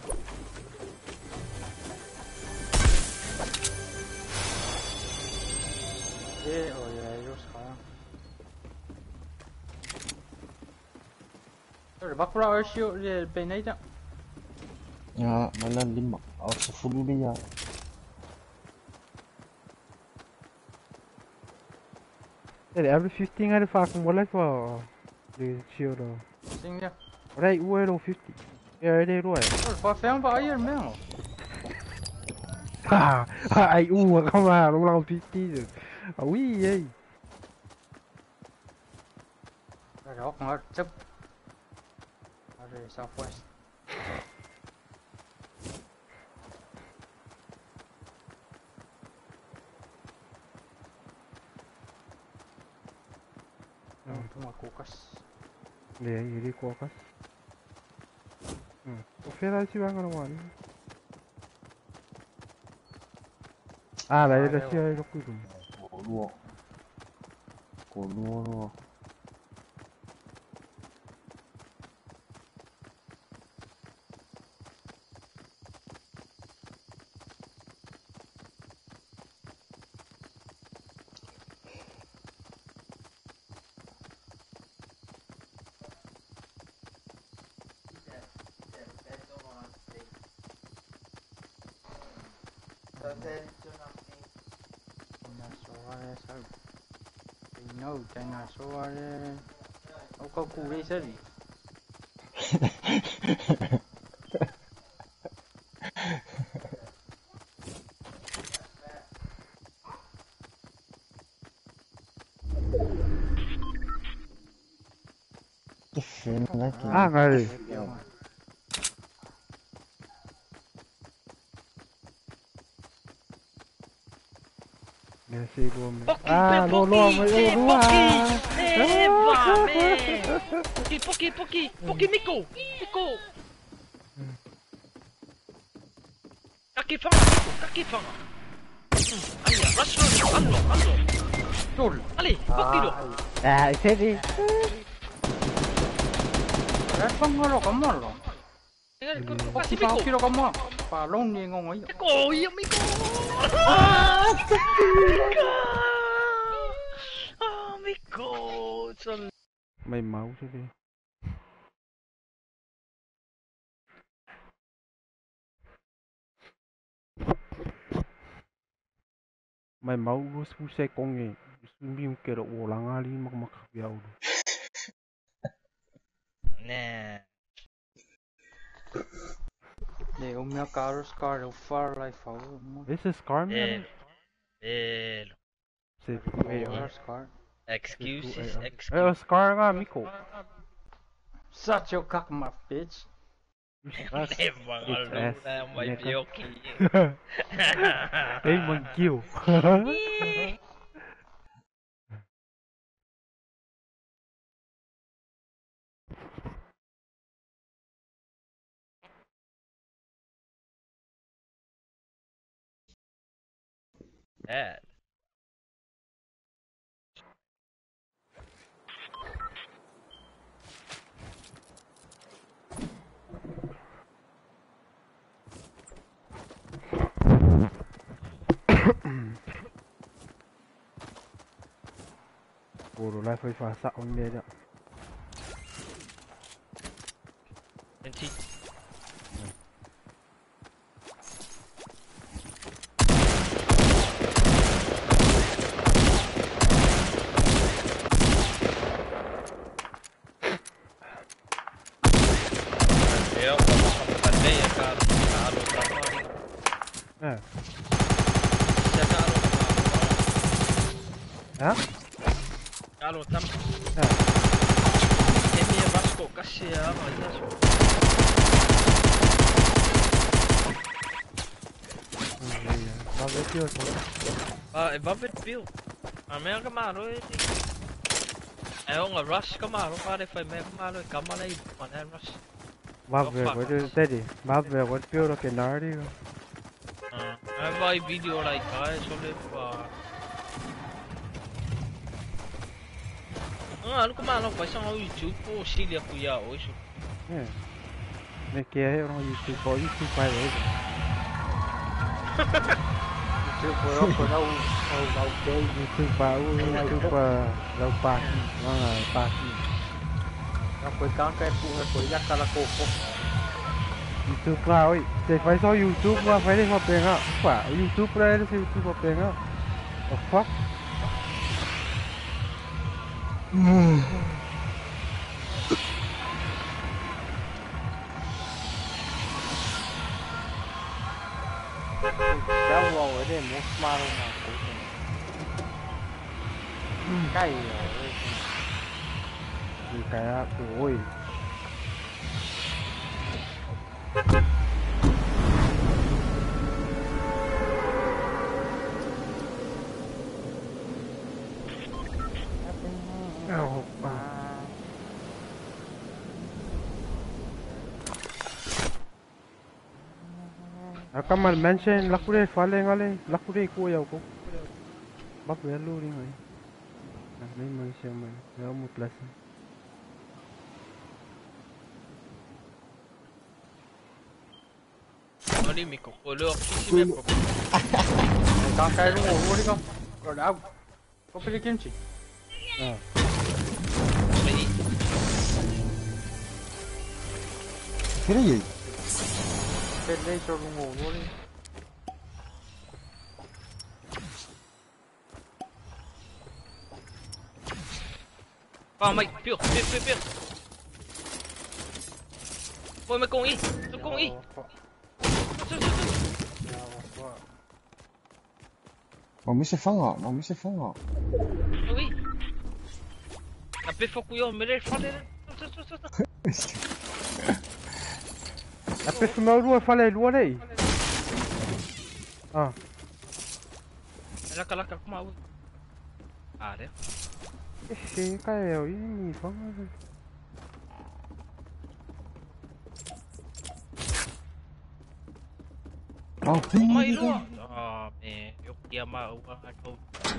Oh ya, itu sekarang. Bakura Urshiu dia penai tak? Ya, mana 5. Aku 10 dia. Every 15 ada fucking wallet for the shield. Sing dia. Right, where do 50? Yeah, det är då. Vad fan var jag med? Ai come här, de la 50. Oui, ey. Đó còn chấp. Ở Southwest. Toma cucas. Jadi kuakas. Oferasi bang kalau wali. Lah ada siapa yang aku itu? Kolua. Dinosaur. Ông có cụ đi sao đi? Nggak. Nasi gom. Lo Poki Miko. Kaki fanga. Ayah, rush. Allo. Tol. Ali, poki do. Sini. Pangalo kamu lo. Kasi Miko. Miko. Kilo kamu. Palong ni ngong ayo. Miko, iya Miko. Miko. Mày máu chứ đi. Mày máu gue susah konge. Sumbi kira orang ali mak biau. Nah. Để ông nhớ caro scar đâu far life pháo. This is Scar man. Scar. Excuses. Scar nga Miko. Shut your cock mouth, bitch. Never alone, my Yoki. Hey, mình kêu. Dad. Ủa, lại phải phá xạo nghe đó. Anh chị. Yo, pandai ya kalau berapa? Ya kalau Hả? kalau tam. Ini ya Vasco kasih ya apa ya so. Bao nhiêu tiêu thôi. Babet Bill. Amel kemaro ini. Nggak rush kemaro kare phải mẹ kemaro kamala ini mana rush. Bao về với đây đi. Bao về với tiêu đó cái nào đi. Vai video like cái số lên và. Ano kemaro phải sang YouTube po sila kuya o iso. Này kia nó YouTube có YouTube phải đấy. YouTube có đâu chơi. YouTube vào đâu pa nó là pa. Nó có cái phụ nó có giác là cô. YouTube vào ấy, thì phải so YouTube mà phải đi học tiếng á. Quả YouTube đây nó YouTube học tiếng á. Fuck. Cháu vào ở đây muốn mà cái Thì cái ôi. Akamal mention lakure fale ngale lakure ko yaw ko. Bak velu ring ai. Ni mention mai. Ya mutlas. Oli mi kokolo kisi me pro. cái nó ngủ đi không? Rồi đã có phải đi kiếm chỉ. Cái gì? Lên đây cho nó ngủ luôn đi. Vào mày, piu. Ôi mày cùng y, tôi cùng y. Mà mới sẽ phá ngọ, mà mới sẽ phá ngọ. Ui. Ape fokuyo, mire fale. Ape fumeu lua fale lua đây. Laka kuma. Đấy. Cái eo ý mi phong. Mày luôn. Mẹ, yok dia mà ông hai câu.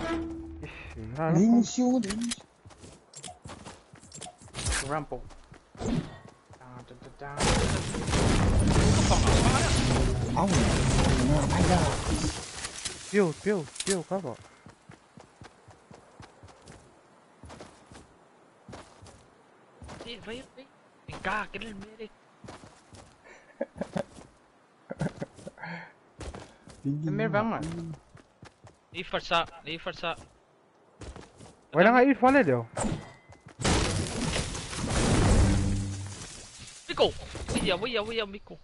Lính siêu đến. Rampo. Ông nó bay ra. Piu các bạn. Đi, vậy. Mình ca cái lên mẹ đi. Em biết vắng mà. Đi phật xạ. Vậy đang ít fale đều. Miko, bây giờ Miko.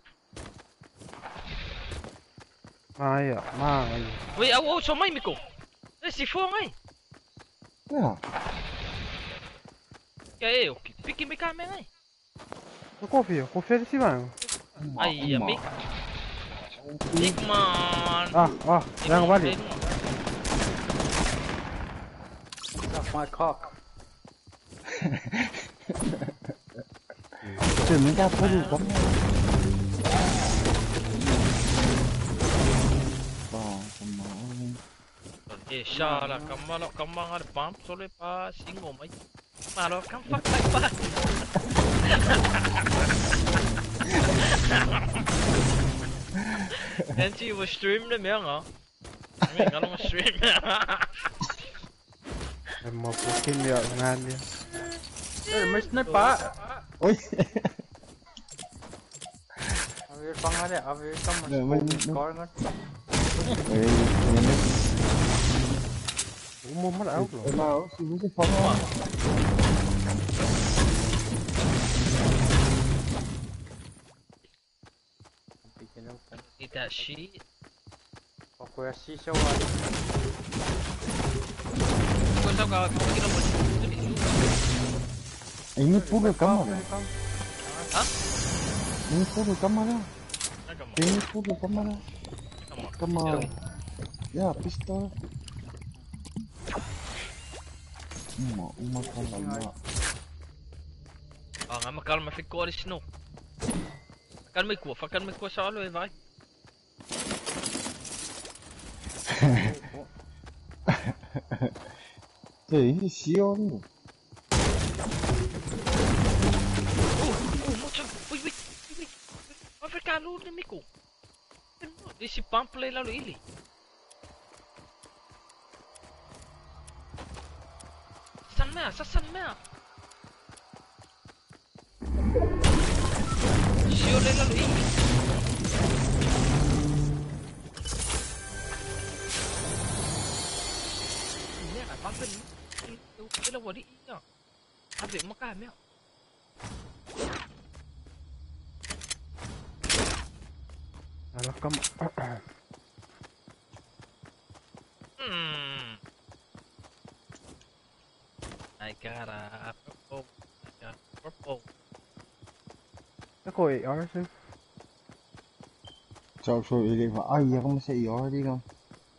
Mai. Bây giờ số mấy Miko. Đây xì phương ấy. Nè. Cái ok, piki mấy cam ấy. Confere se vai. Ai, amigo. Igman. Jangan balik. Suck my cock. Đừng ra thôi được lắm. Shara, come on, pump, solo pa single, mate. Maro, come fuck like that. And she was streaming the young, I mean, I don't stream. Mau bikin dia ngan dia. Mới sniper. Ôi. Avir phăng ở đây, avir xong Rồi, mà mình- coi nó. Ê, nhà nó Umum mana out loh. mau sini cái phone á. Bikin open. Need that shit. Aku ya sih sewa. Kau tahu kau kita mau Ini puro cámara. Hah? Ini puro cámara. Come Ini puro cámara. on. Cámara. Ya, pistol. Uma calma. Ah, mas calma, ficou ali snow. Fakkan mig kua salo eh, vai. Thế thì xíu đi. Wait. Vai ficar no inimigo. Esse pampo lá no ele. Sassan med. Siyo lá no ele. Nè, băng bên. Cái là gì nhá. Ăn việc mà cả mẹ. Alah kamu. I got a purple. Ako AR sih. Sao sao đi vào ai giờ không sẽ giỏi đi không?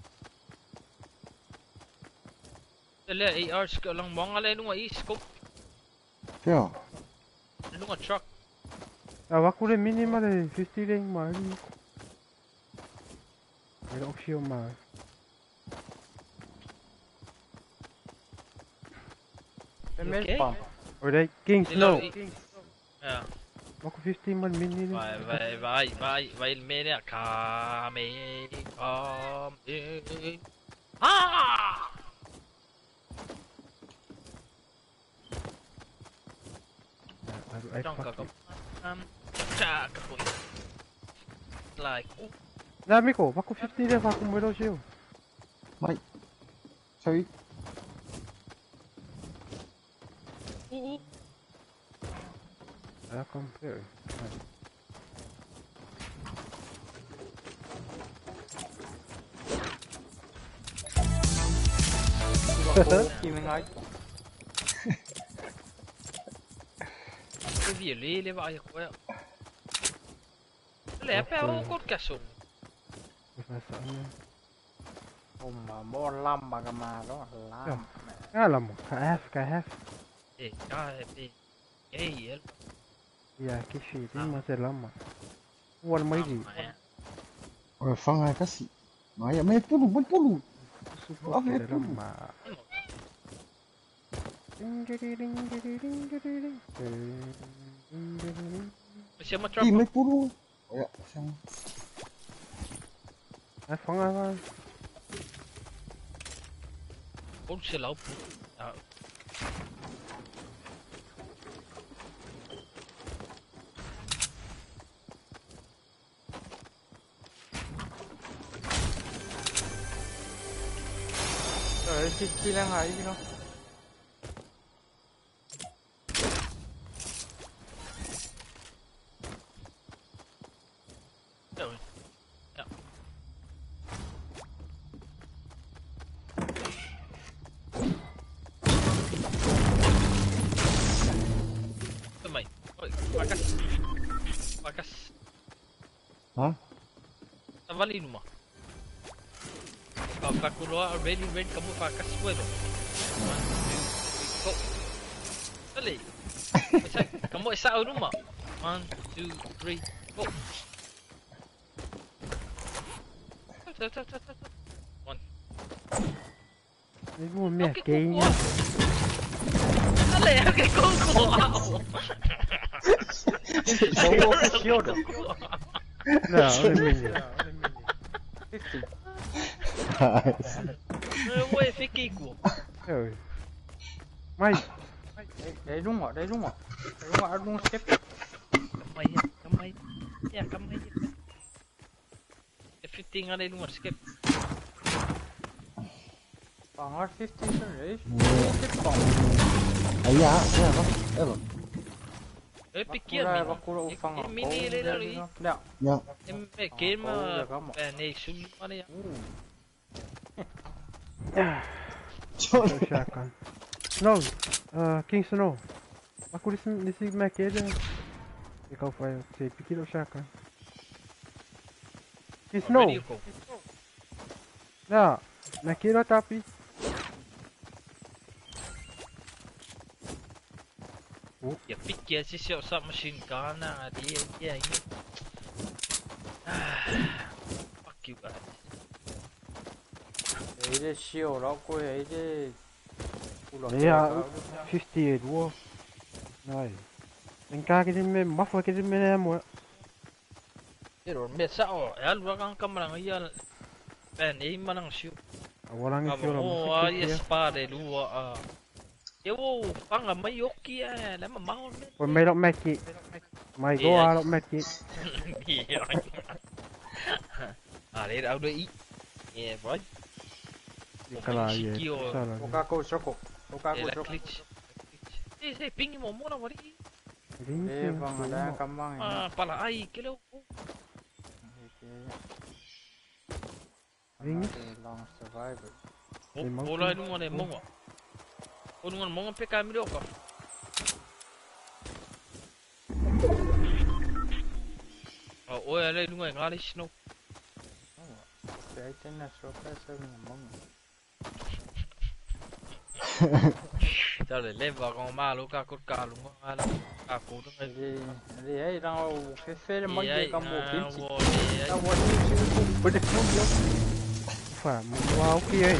Ele AR skill lang mo nga nung i-scope, Thế à? nung truck. Aku udah minimal 50 ring mah. Ada option mah. Female Okay. pump. Udah King Snow. Ja. Aku 50 man mini ni. Vai med det. Come in. Ah! Aduh, I Jangka fuck. kau. Caka pun. Like. Nah, Miko, aku 50 dia aku mau siu. Mày. Sao ít? Ada compare. Kim ngay. Cái gì lý lý vậy quay. Lẽ phải không cốt cả súng. Perasaan. Mà mua lam mà cái mà đó lam. Alam, KF. Cái gì vậy? Ya, que shit, ini masih lama. Wal mai di. Ôi phăng ai cái gì? Nói ya mấy pulu. Super Oke, masih itu. lama. Ding ding ding ding ding ding ding. Siapa Đi trap? mấy pulu. Ôi xong. Ai phang ai. Ôi xe lẩu. Rồi chi đang hay gì đó. Rồi. Ja. Mày, ôi, qua cắt. Facas. Hả? Tá valendo, mano. Ó, calculou a ready, kamu facas puedo. Go. Dali. Kamu isa rumah. 1, 2, 3, go. One. Đấy mua mẹ kê nha. Dali, okay, go. Go for shield. No, only minion. 50. Ué, fiquei igual. Trời. Mày. Đấy đúng rồi. Đấy đúng skip. Cầm mày. Ya, cầm mày. F15 ở đây luôn rồi, skip. Còn ở 50 rồi. Nè. Skip còn. Ấy à, thế là có. Đấy Ê, piquia, mini đây là gì? Dạ. Dạ. Em về game mà này xuống mà đây. No shotgun. Snow. King Snow. Aku di sini Mac aja. Ikaw pa yung si pikir shotgun. King Snow. Ya, nakira tapi. Ya piquia si siya sa machine gun na dia ini. Fuck you guys. 이제 쉬어라고 해 이제. Ya, 58 war. Này. Anh ca cái gì mẹ mắc vào cái gì mẹ em mua. Pero me sao, algo kan kamera ngayon. Ben, man ang shoot. Walang issue lang. Oh, ay espada luwa. Yo, pang may yoki lam mahon. Or may don't make it. May go Yeah. I don't make it. Đây đâu đi. Yeah, boy. Kala ye. Salah. 오가고 쇼코. 오가고 La 쇼코. glitch. Eh, ping mo muna wari. 예, 방아다 감망. Pala ay kilo. Long survivor. Wala nung ano mo. Kung nung mga pe camera ko. Oh, ala nung ay ngalis no. Kaya na surprise ng mong. Dale, leva con malo ka kut kalung ala. Ako dun ay. Hindi ay lang fe mag ka mo pinchi. Ay, Ta wali chu bede mo yo. Fa, wow kia.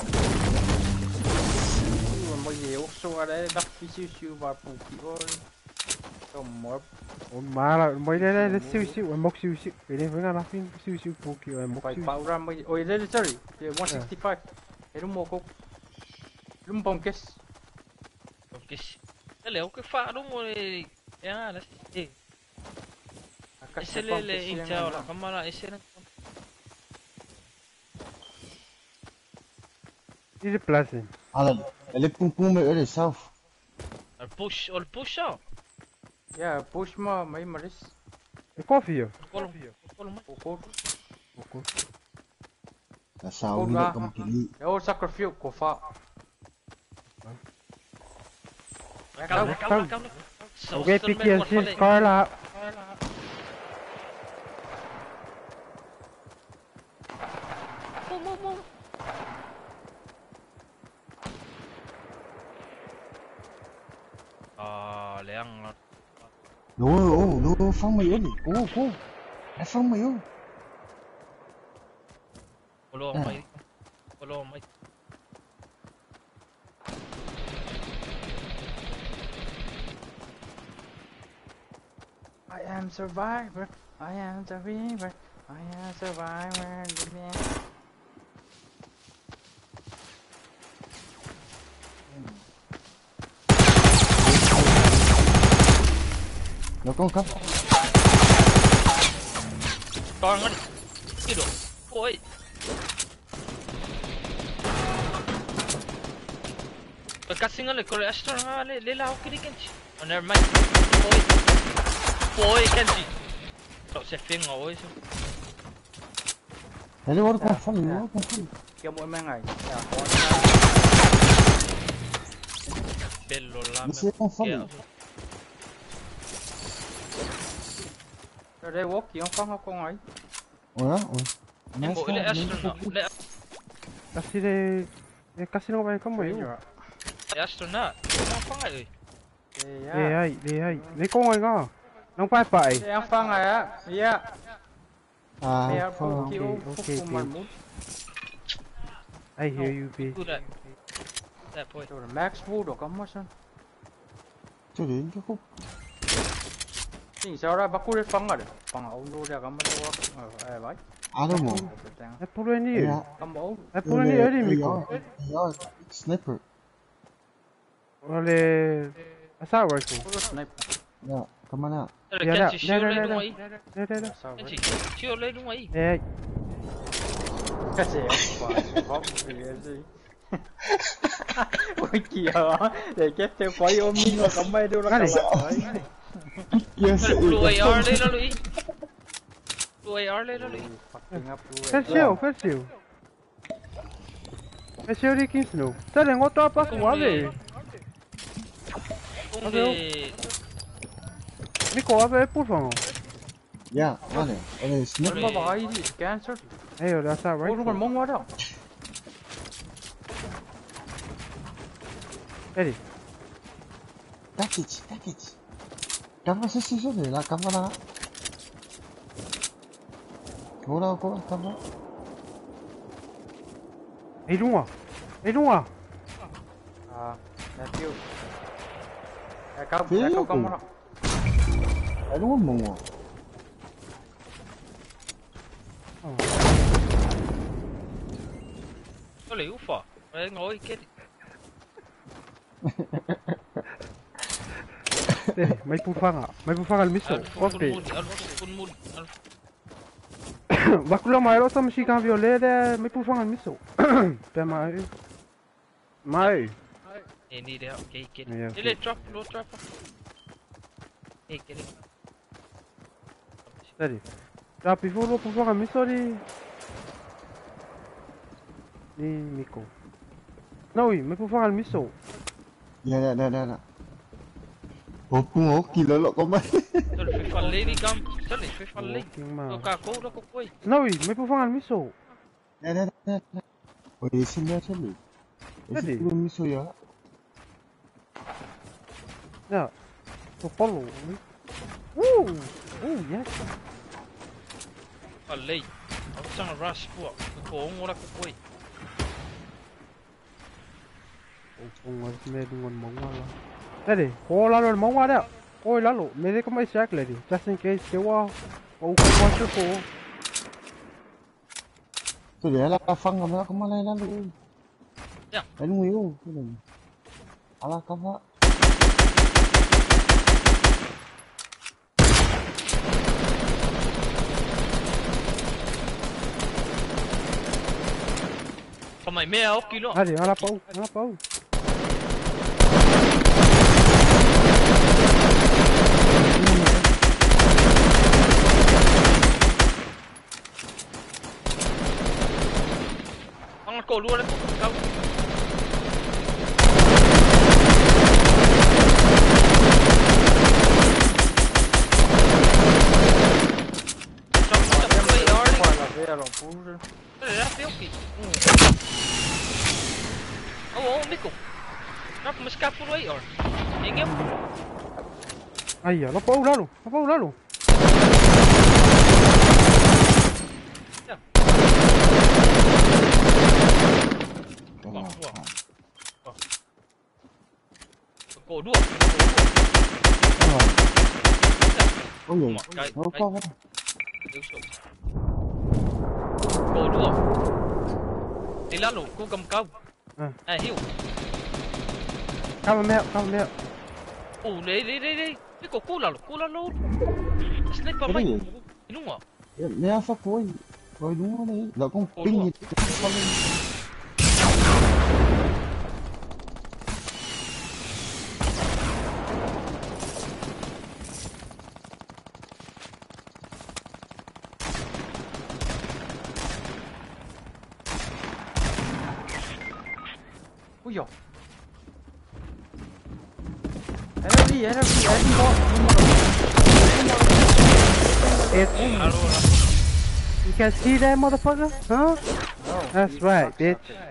Mo ye okso ara dak fichu chu ba pu ki or. To mo Ủa mà là mới đây siêu siêu em mốc siêu siêu cái này phải là phim siêu siêu phụ kiểu em mốc phải siêu bảo ra mo oi đây sorry. 165. Eru mo ko. Lum bom kes. okay. Dale, okay fa dun mo eh. Ya, las. Ese le hinchado la cámara, ese era. This is pleasant. Ele pum pum ở đây sau. Al push out. Yeah, push mo may maris. The coffee yo. Kolong. Ko Oko. Là sau đi lại cầm kỹ. yo sacrifice ko fa. Cao. Okay, picky and sin Carla. Leang. Đồ phong mày đi. Cô. Đã phong mày ơi. Follow my. I am survivor. I am survivor. I am survivor. Nó con cấp. Con đi. Cái đồ. Ôi. Kasi nga le Astor nga le lao kiri Kenji. Oh, never mind. Ôi Kenji. Cậu sẽ phiên ngồi xuống. Thế nó con phong nó con phong. Kia mỗi mấy ngày. Bello là. Nó sẽ con phong. Ở đây walk kìa không có ấy. Ủa đó, ủa. Em bội lại astronaut. Lại Casino vai không mấy. astronaut. Không phải ơi. Đi ai. Lấy con ai có. Não vai pai. Em phăng này á. Yeah. À, Mẹ không. phụ kêu ok, phụ ok. mà muốn. I hear you, B. Do that. That boy. Rồi Max Wu đồ có mất xong. Cho đến cái khúc. Chính sao ra bắt cú đi phăng rồi. Phăng ông đồ ra có mất đồ. Vậy. À đâu mà. Apple ni. Yeah. Cầm ấu. Apple ni ở đi Miko. Sniper. Oleh asal rifle. Cú sniper. Yeah, come on out. Đây Dạ, là dạ, Kenji dạ, siêu dạ, lên dạ, đúng ấy. Đây. Sao vậy? Kenji siêu lên đúng ấy. Đây. Cái gì vậy? Không gì gì. Ôi kìa. Để chết theo quay ôm mình mà cầm mấy đứa nó Cái gì? Yes, Blue AR lên đó Luis. Blue AR lên đó Luis. Fechou. Fechou de 15 no. Tá nem outro para com a ver. Không về. Miko a ver por favor. yeah, vale. Oleh, sniper. Nó bảo gì? Cancer. Aí, olha asal Ôi nó còn rifle. mong quá đâu. Đây. Package. Cắm sisi để là cắm vào đó. Cố đâu, cắm vào. Ấy đúng à? À, là tiêu. Là Phiếu. câu công đó. Đấy đúng không mù à? Có liễu phở. Đây ngồi kết. Đây, mai pufanga al miso. Ok. Mun. Bakula mai lo sama chikan violeta, mai pufanga al miso. Tá mai. Hey, need help. Okay, get Yeah, it. okay. Let drop. Hey, get it. Đây. Tapi vou pufanga al miso di. Ni Miko. Não, mai pufanga al miso. Dạ. Ủa, cũng ổ kỳ lỡ lộ có mấy. Tôi phải phần lên đi cam. Tôi phải phần lên. Nhưng mà Tôi cả cố đó có quay. Não, mai pufanga al miso. Đây. Ôi, xin lỗi chết lì. Cái gì? Luôn mới xôi á. Yeah. To follow me. Yes. Phần lên. Ông sang là rush của. Cố ngô đó có quay. Ung me dungon mongwa la. Đây, ko la lo mongwa da. Oi la lo, me de como ese aquele, just in case que wa. O ko wa chu ko. Tôi để là phăng mà nó không có lên luôn. Dạ. Đấy đúng yêu. Cái này. À là cắm đó. Còn mày mê ốc kilo. Đây, ala pau. Ông cổ luôn đấy. Không. Trong play AR đi. Gọi là về lòng phú rồi. Đây là phiếu kì. Ô, Mico. Nó cũng scap full way or. Anh em. Aí, ó, pau la lo. Cổ đua. Ôi giời. Cái. Nó có quá. Cổ đua. Đi lá lũ, cô cầm câu. À, hiểu. Calma, Mel. Ồ, đi. Cái cổ cô là lũ. Sniper Cái mày. gì? Đúng không? Nè phát phôi. Rồi đúng rồi đấy. Là con ping gì. Ui dồi. Em đi có. bitch. You can see that, motherfucker? Huh? No, That's he right, sucks bitch. at it.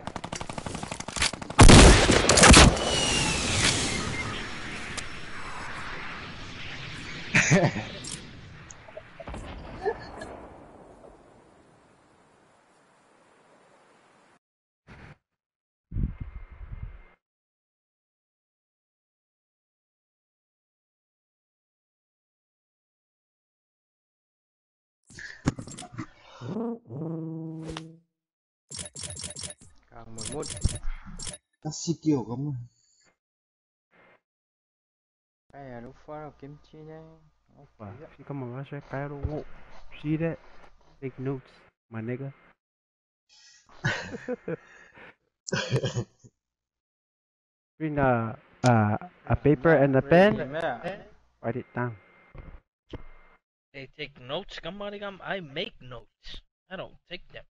Càng 11 Nó xì kiểu không à. cái là lúc phá kiếm chi nhá. Wow, come on, I said, Cairo won't. See that? Take notes, my nigga. Bring a paper and a pen. Write it down. They take notes, Kamarigam. I make notes. I don't take them.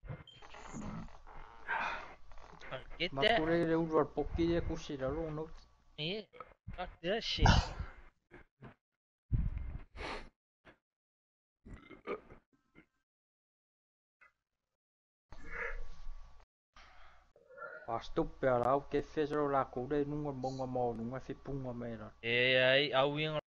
Get Mà that? cô đây đâu rồi bốc kia cô xì đó luôn nó. Yeah. Fuck that shit. Stupid là ok phê rồi là cô đây nung ngon bông mò nung ngon phê bung ngon mày rồi. Yeah, I win.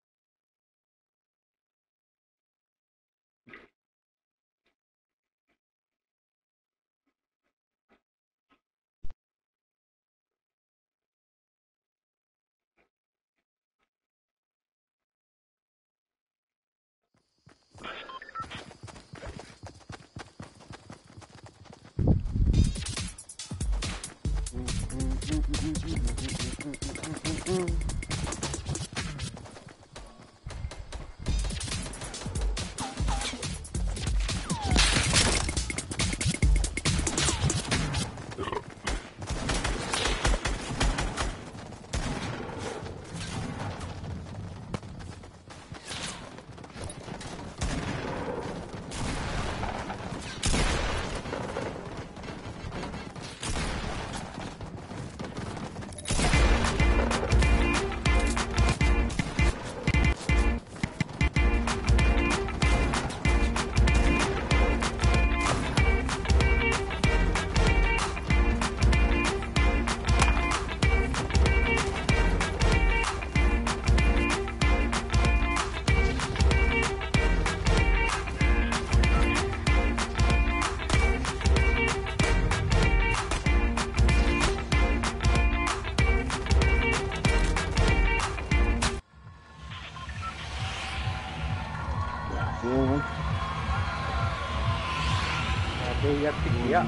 Đây là cái kia.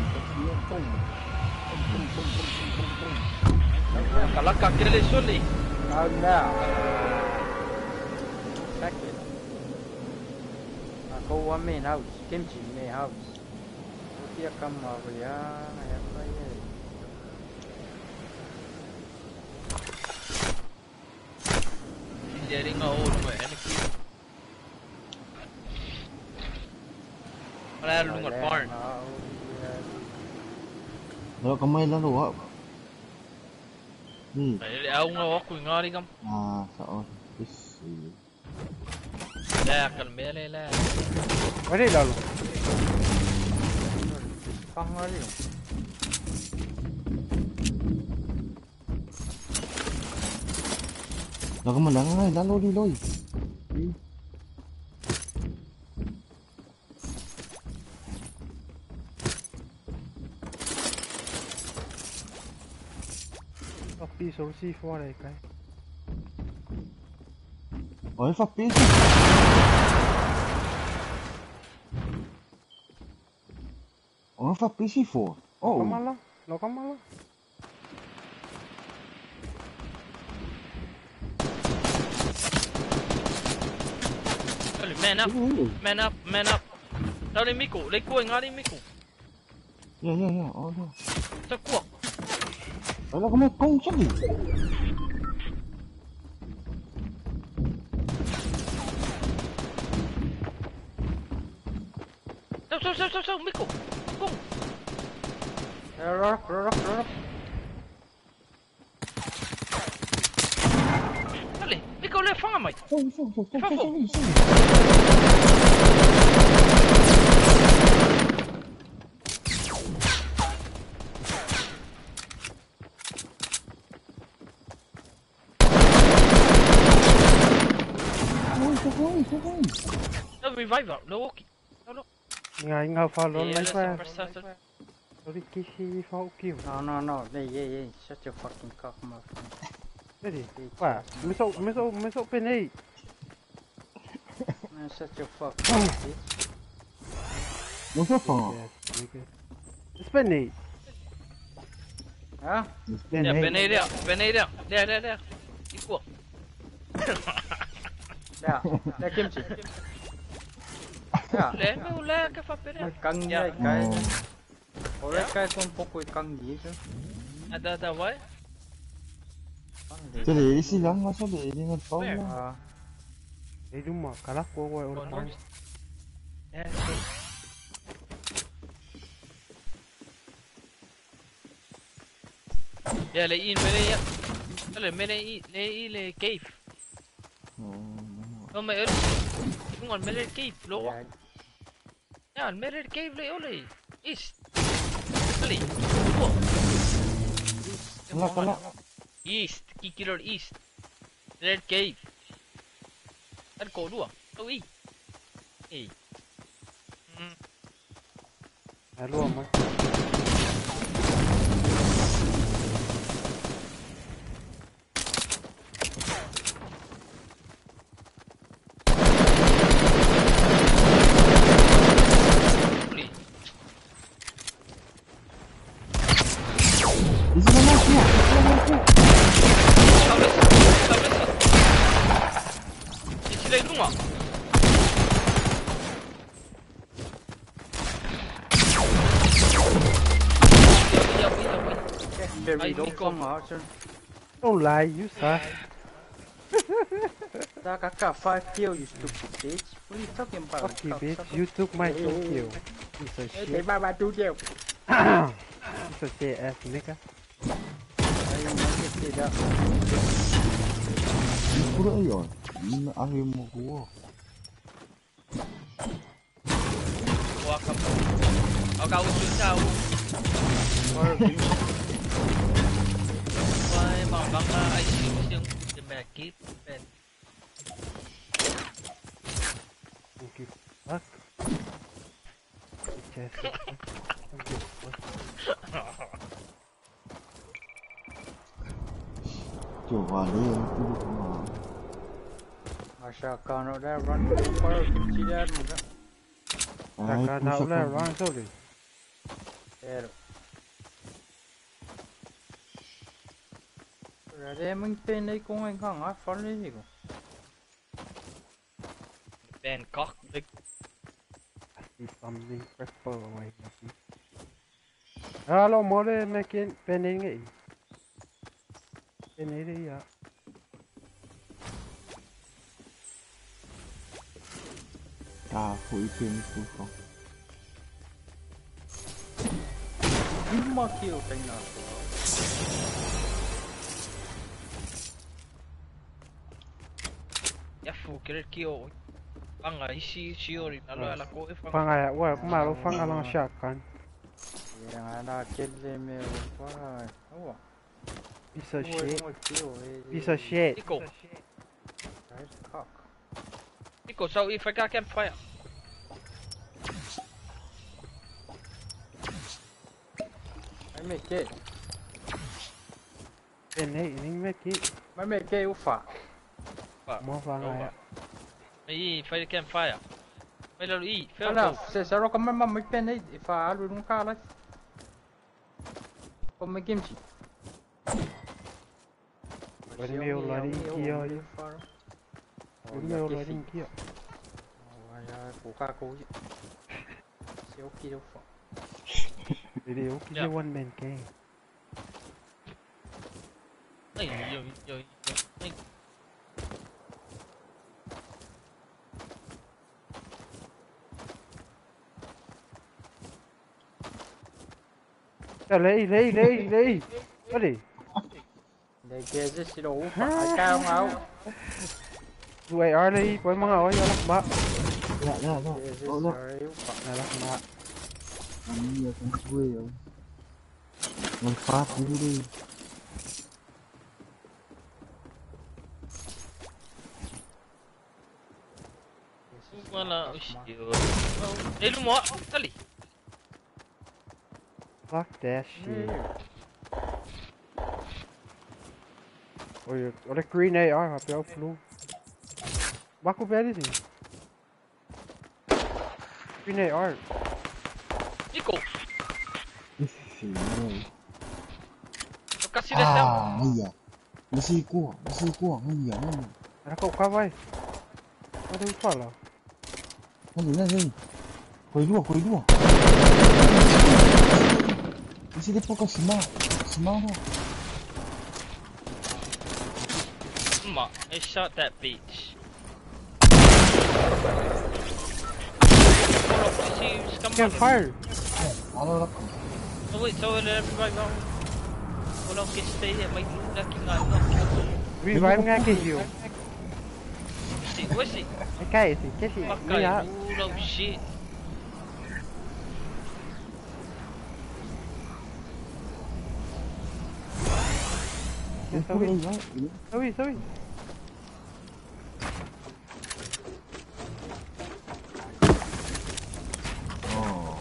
Kalaka kirele soli. Oh no. Second. Go one main house. Kimchi main house. Kia come over ya. Getting old man. Wala lungot barn. Nó có mấy lá lúa. Phải ông nó có quỳnh ngon đi không? À, sao? Cái gì? Là cần bé lên là. Where did I Phong ơi. Nó có mà lắng ơi, lá lôi đi lôi. số C4 này cái. Ôi phát pí. Ôi phát pí C4. Oh. Nó có malo. Man up, man up, man up. Tao đi Miku, lấy cua ngó đi Miku. Yeah. Oh no. Sao cua? Đó là có mấy con chắc gì? Sao, Miku. Cung. Rồi. Dale, Miku, lên phang mày. Không. No revival, no walkie. No. Ngao phao lớn lấy qua. Suppressor. Tôi đi kisi phao kêu. No. Hey. Shut your fucking cock mouth. Thế đi. Quả. Mấy số bên đây. Man, shut your fucking mouth, bitch. Não foi fã. Bên này. Hả? Yeah, bên đây. There. Equal. Đây kimchi. Yeah. Lẹ cái pháp bên đây. Căng nhai cái. Ore cái con poco căng gì chứ? Ada vậy? Thế thì xí lắm nó sẽ bị đi ngân phó Where? đó. Đấy đúng mà. Cả lắc của quay ổn phán. Yeah. Yeah, lấy in bên đây. Eller lấy cave. No me đúng rồi, mấy cave lỗ. Yeah, mấy cave lấy oli. East. Oli. Kala. East, kikilor east. Red cave. Kan kau dua. Tahu i. Alo mà. Cherry đâu không hả chứ? Don't lie, you suck. Ta got 5 kills, you stupid bitch. What are you talking about? Fuck you, bitch. You took my 2 kill. Piece of Hey, shit. ba two kills. Piece of shit ass nigga. Ay, no sé qué da. Por aí, ó. Arriba uma rua. Welcome. Báo cáo chuyến sao. Why mà băng ai chịu thì mẹ kít bên. Okay, fuck. Chest. Chỗ vào đây em cũng được mà. Masha Kano there run for kimchi there. Acá nào là run sorry. Pero. Rồi đây mình tên đây cũng anh không á, phán lên gì cũng. Bangkok. See something purple away. Alo mole mekin peningi. Peniri ya. Foi pelo furcão. Uma kill tem na. Ya fu querer que eu banga isi siori nalo ala ko e Fanga wa kuma lo fanga long shotgun. Yang ada kill me wah. Oh. Piece of shit. Piece Piece of shit. Nico. Nice cock. Nico, so if I got campfire. Mấy mẹ kê. Bên này mình mấy cái Mấy mẹ kê u phạ. mua fanga. Aí, faz campfire. Melhor ir, Olha, você será como é mamãe que nem fala num cara. Como é kimchi. Bên miêu là đi kia đi. Bên miêu là đi kia. Cố ca cố chứ. Xéo kia đâu phạ. Video kia one man game. Aí, eu. Lấy. Có đi. Để kia chứ xí đồ phải cao không áo. Đuổi ở đi, quay mong ở cho lắc bạ. Dạ. Là lắc bạ. Anh nhiều con vui rồi. Ngân phát đi. Wala, lu mo kali. Fuck that shit. Olha green AR, rapaz, flu. Baku velho, sim. Green AR. Nico, Esse filho. eu kasi dessa. Ah, iya. Masih kuat, iya. Era kau vai. Ada o fala. Nanti. Koi dua. Isi depan kau semang tu. I shot that bitch. Can't fire. Ada lah. So wait, so everybody go. Wala ko stay here, may laki nga no. Revive nga kay you. Where's he? Okay, sim. Que sim. Fuck, no shit. Sawi. Oh.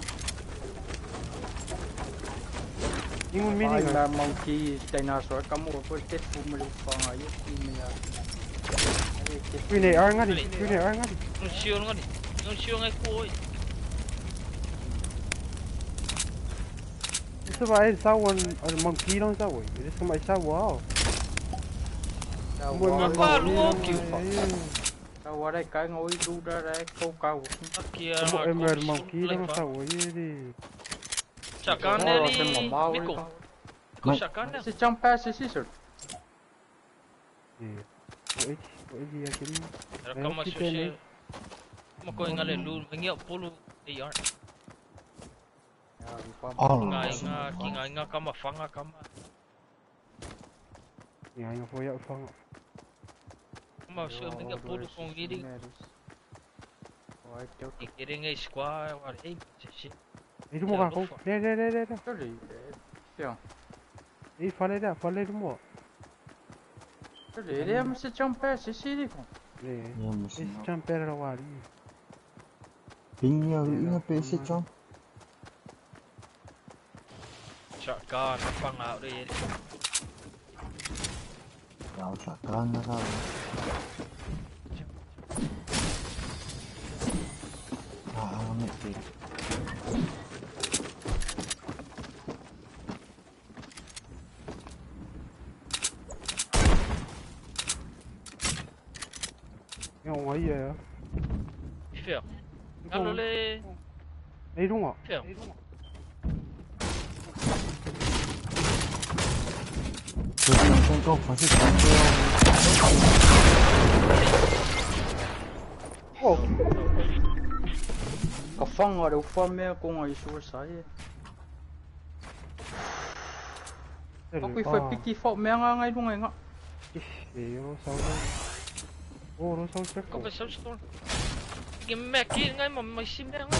Yung mini Ai nga. là monkey dinosaur kamu apa tet bumelu pang ayo ini ya. Green AR nga di. Yung shield nga ni. Yung shield nga ko. Isso vai sa one monkey don't sa way. Isso como sa wow. Tao qua đây cái ngôi đu ra đây câu cầu. Kia Em monkey don't sa way đi. Shotgun đi. Miko. Shotgun na. Si jump pass si sir. Oi dia aquele. Pero como sushi. Mo ko ngale lu ngio pulu AR. Oh. Nga kama fanga kama. Ya, eu vou fang. Kama su ngio pulu kong giri. Giri ngay squad war hey shit. Itu mo kako. Ne. Sorry. Ja. Falei do mo. Sorry, det är måste jump pass si di ko. Ne. Ya mesti. Esse champer era wali. Tinggal ini PC cong. Shotgun fanga đi. Kau shotgun na kau. Mesti. Yung ấy à. Fair. Alo le. Ấy đúng không? Fair. Tôi kau pasti kau. Oh. Có phong ở đâu phong mẹ con ngồi xuống sai. Có cái phải picky phong mẹ ngay đúng ngay ngọ. Nó sao đó. Ô nó sao chắc. Có phải sao storm. Cái mẹ kia ngay mà mày sim đang.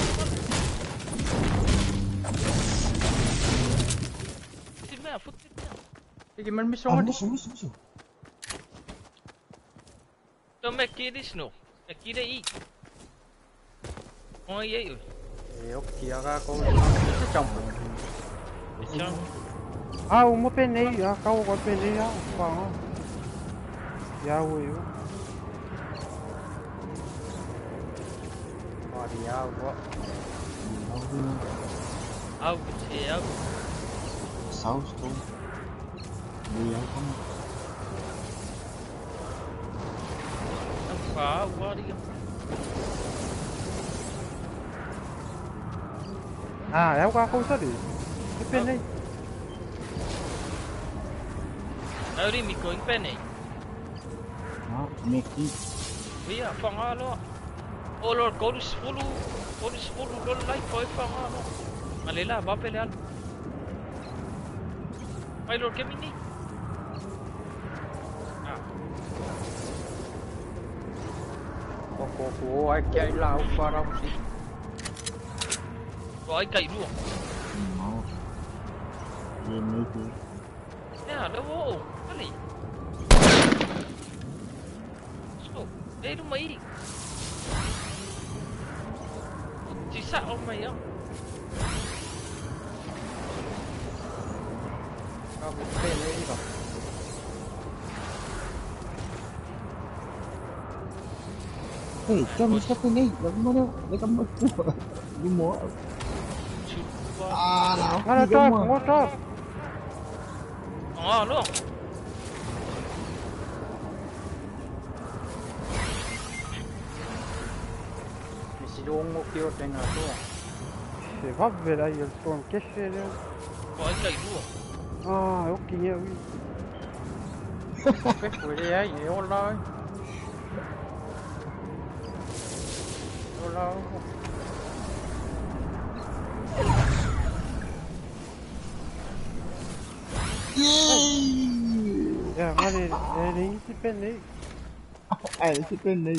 Sim mẹ phút. Cái mình mới xong đi. Mesti. Då mẹ kia đi snow. Mẹ kia đi. Ôi vậy. Ok ra con sẽ trồng. Chăng. Ah, uma penei. Ah, kau có penei ah. Fang. Ya ui. Đi ao quá. Au, au. Sáu tu. Dia kan. Phá quá đi. Ah, é o carro sabe. Que penei. Ari Miko in penny. Meki. Via fangalo. Olor kodus fulu lol like boy fangalo. Malila ba peleal. Ay lord que mini. Cô ai chạy lao qua đâu gì. Rồi cậy luôn. Mau. Dia meki. Nè, đâu vô. Cái gì? Stop. Đây đúng mấy. sa o mai yo. Kau bukan lagi kau. Hei, jom siapa ni? Bagaimana? Mereka semua. Semua. Ah, Ada top, mau top. Oh, luôn. Mesti dong okey tengah tu. Se vabbè dai, il storm, che scende? Có anh đẩy luôn. Ah, ok nha, oui. Cái quỷ đi ấy, nhiều rồi. Nhiều rồi. Ja, maar er is niet penny. Esse penei.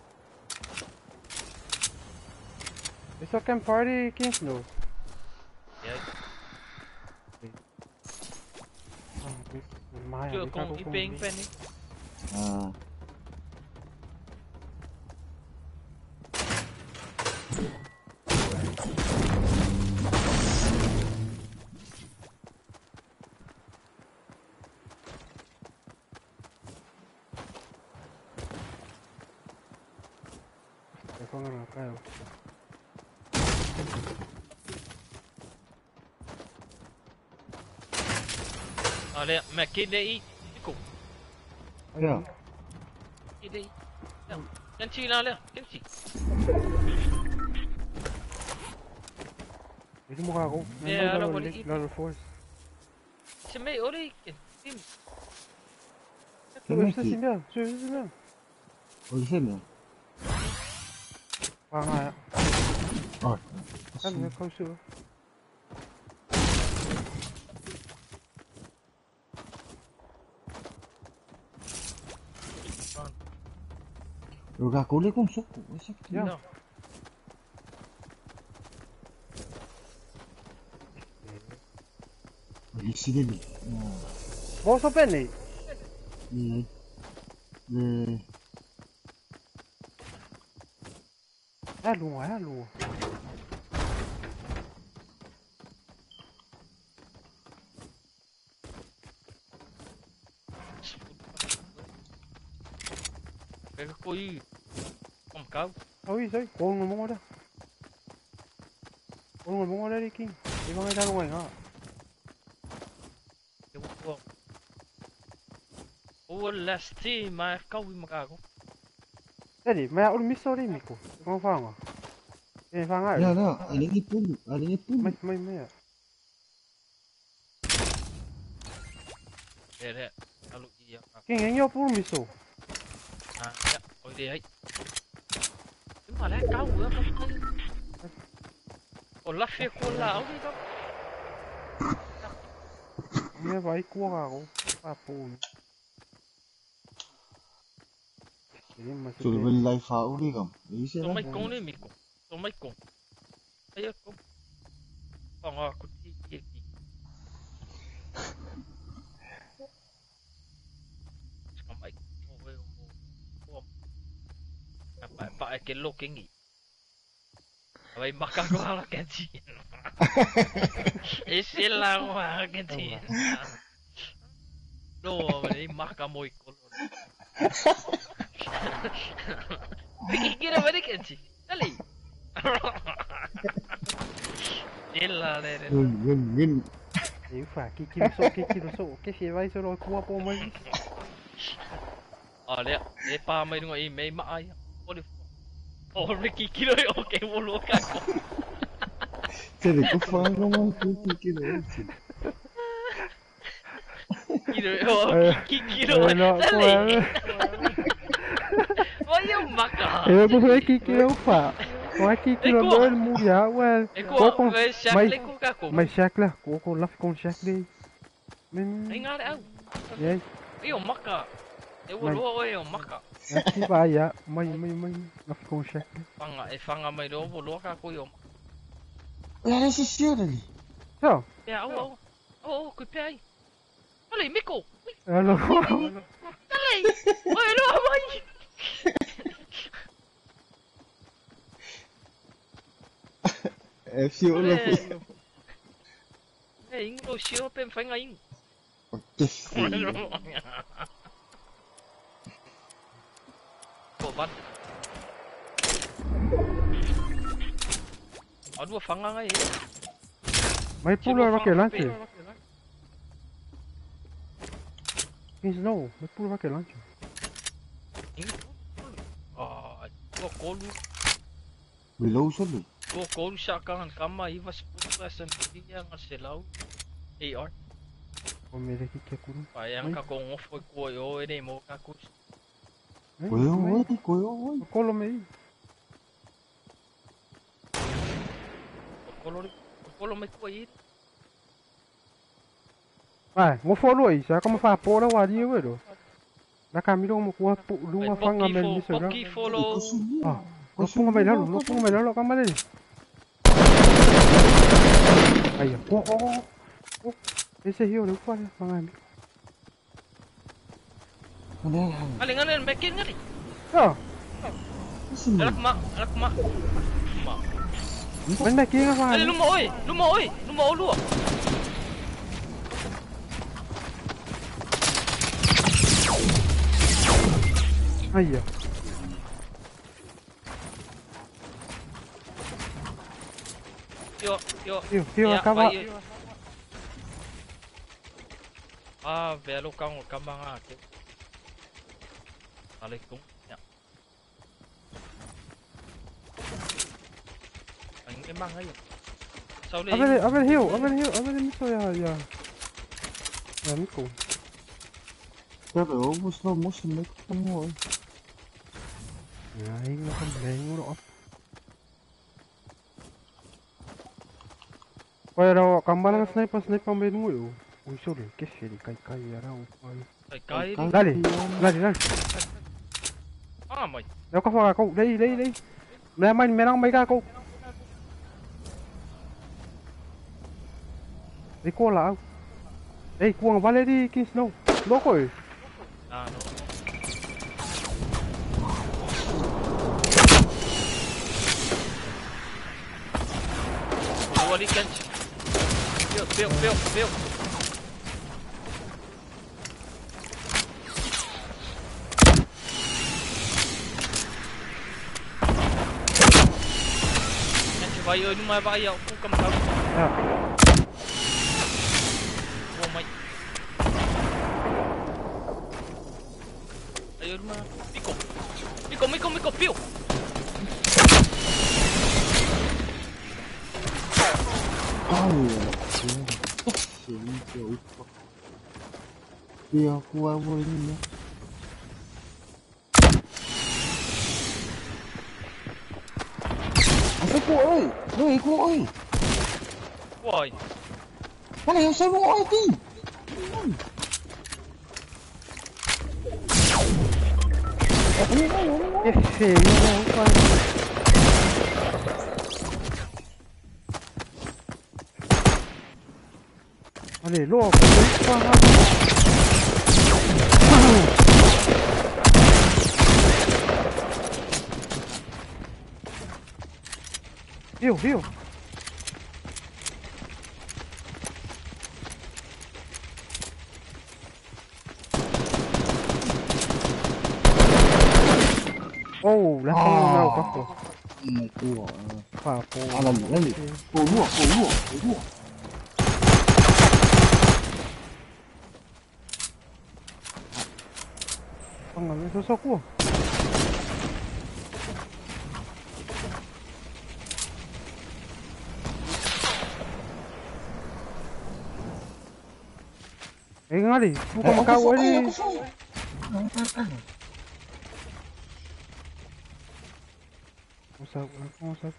It's a camp party, King no. Dạ, Mai chưa con ipeng pen đi. Ah. Để con nào cao. Đây, mẹ kia đây, đi cùng. Ya. Kia đây. Kan chi lah lah, kan chi. Itu muka aku. Ya, orang boleh ikut. Lalu force. Semai orang kan. Tim. Sudah sembilan, sudah sembilan. Oh, di sini. Pangai. Oh. Kan kau suruh. Rồi cố lấy công suất của sách. Ya. No. Di sini nih. Mau sampai ni? Nih. Hallå, hallå. Cái coi không cao. Ôi giời, con người mua đó. Con người mua đó đi King. Đi con người ta ngoài hả? Cái bộ. Ô last team mà cao mà cao. Thế đi, mày ôn miss rồi Miko. Con phang à? Ê phang ai? Ya, no, ada ni pun, ada ni pun. Mày à? Để alo gì à? King anh yêu pun miss rồi. À, dạ, ôi đi ấy. Đúng mà lá cao quá không thấy. Còn lắc phía con lão đi đâu. Nghe vậy cua à cô. À pun. Sudah beli live file ni kam. Di sini. Tụi mấy con đi mịt cùng. Tụi mấy con. Thấy không? Còn à, có gì gì. Không phải. Bạn cái lô cái nghỉ. Vậy mà các con là cái gì? Ese là hoa cái gì? Đồ vậy mà cả mồi con. Kira balik kan sih? Kali. Gila deh. Win. Yêu phải Kiki nó sổ, cái xe bay số rồi cua po mấy. Đấy, để pa mấy đứa ấy mấy mãi. Ôi Kiki rồi, ok vô luôn cả. Jadi kau faham kamu Kiki ni. Kiki rồi. Kali. Ôi yêu mắc à? Eu não sei Kiki eu fa. Não é Kiki nó mới mua giá well. Có con mày mày shaq là, cô lắp con shaq đi. Mình anh nghe đấy. Vậy. Yêu mắc à? Yêu vô yêu mắc à? Cái bài á, mày lắp con shaq đi. Phăng à mày đó vô lúa cả cô yêu. Ya, ada sisir tadi. Sao? Ya, cái pay. Kali Miko. Alo. Kali. Ôi nó mày. FCO là phụ. Ing lo siêu bên phải ngay. Chết. Bộ bắt. Ở đua phăng ngay. May pulo va que lanche. Kings no, may pulo va que lanche. Tua colo. Below siya eh. Tua colo siya kang kama ivas putra sa dia nga silaw. AR. O me de que kuru. Bayang ka kung off ko yo ene mo ka kus. Kuyo, oi, kuyo, oi. Colo me. Colo me ko aí. Vai, mo follow aí, já como fa pora wa di we do. Na camino mo ko pu lu wa fanga men ni so. Poki follow. Ah, no ponga me lalo, no ponga me lalo cámara. Aí, oh. Esse rio não pode fanga mi. Aling makin ngari. Ah, Alak ma. men na kinga fanga. Ali luma oi. Lu. Aí, ó. Yo, acaba. Velo kang kamanga ke. Alaikum. Ya. Ang emang ayo. Sauli. A ver, miso ya. Ya, mico. Pero eu slow motion make como oi. Aí, não também, não. Pero kambal ng sniper mo yun. Uy, sorry, kasi kay araw. Kai. Dali. May. Đâu có pha câu, đi. Mày đang mấy ca câu. Đi cô là không? Ê, cuồng vào lên đi, King Snow. Lố rồi. No. Wali kan. Pio. Vai ơi, nhưng mà vai không cầm không. Oh my. Ayun ma. Miko, pio. Dia aku awal ini ya. Apa ku oi? Noi ku oi. Why? Mana yang saya mau oi ti? Que feio, né? Olha, louco, Viu? Oh, lá não, passou. Pô. Olha ali. Pô, lua. Pangalan sa sako. Eh nga di, buka makawa di. Usap.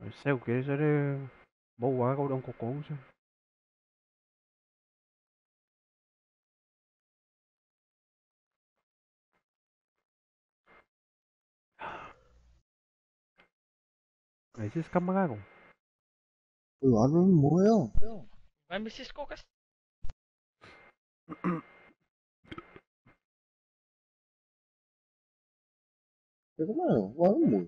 Sao kia sẽ bỏ qua câu đông cổ cổ sao? Này chứ camera không? Ano mo yun? May misis ko kasi. Teka na, ano mo?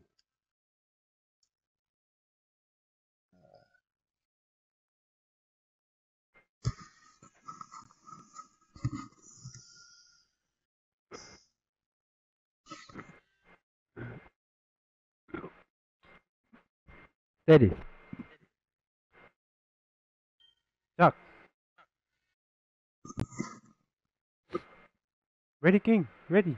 Steady. Chuck. Ready, King. Ready.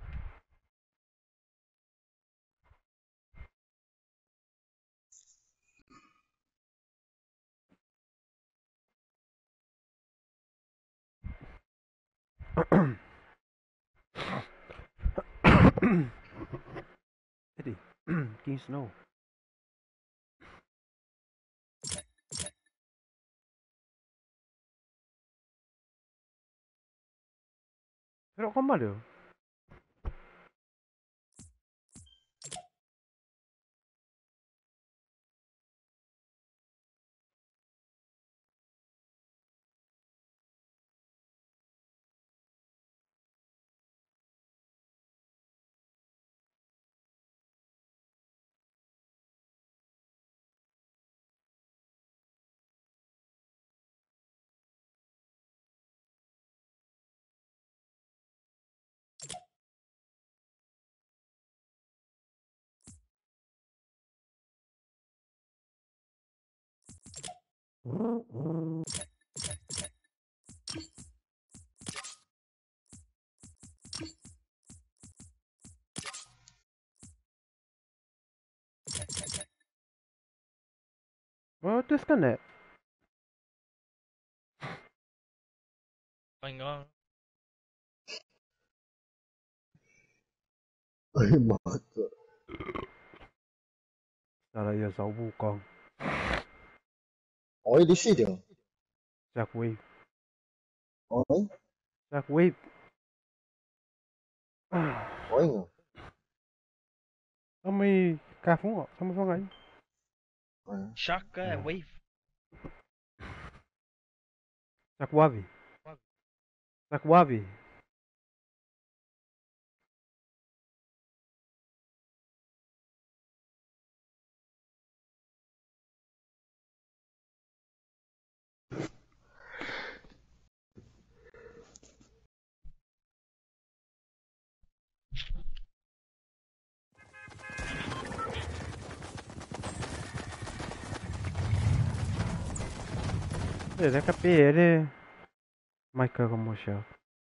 Steady. King Snow. Pero con Mario. Well, disconnect. Ay ngon. Ay, mata. Giờ là giờ dấu vu con. Ôi, đi xí điều. Jack Wave. Ôi, Jack Wave. ôi ngờ. Ông mày cà phúng ạ. Sao mày phong ấy? Shark wave. Jack Wave. Jack Wave. Để capire Michael como chef.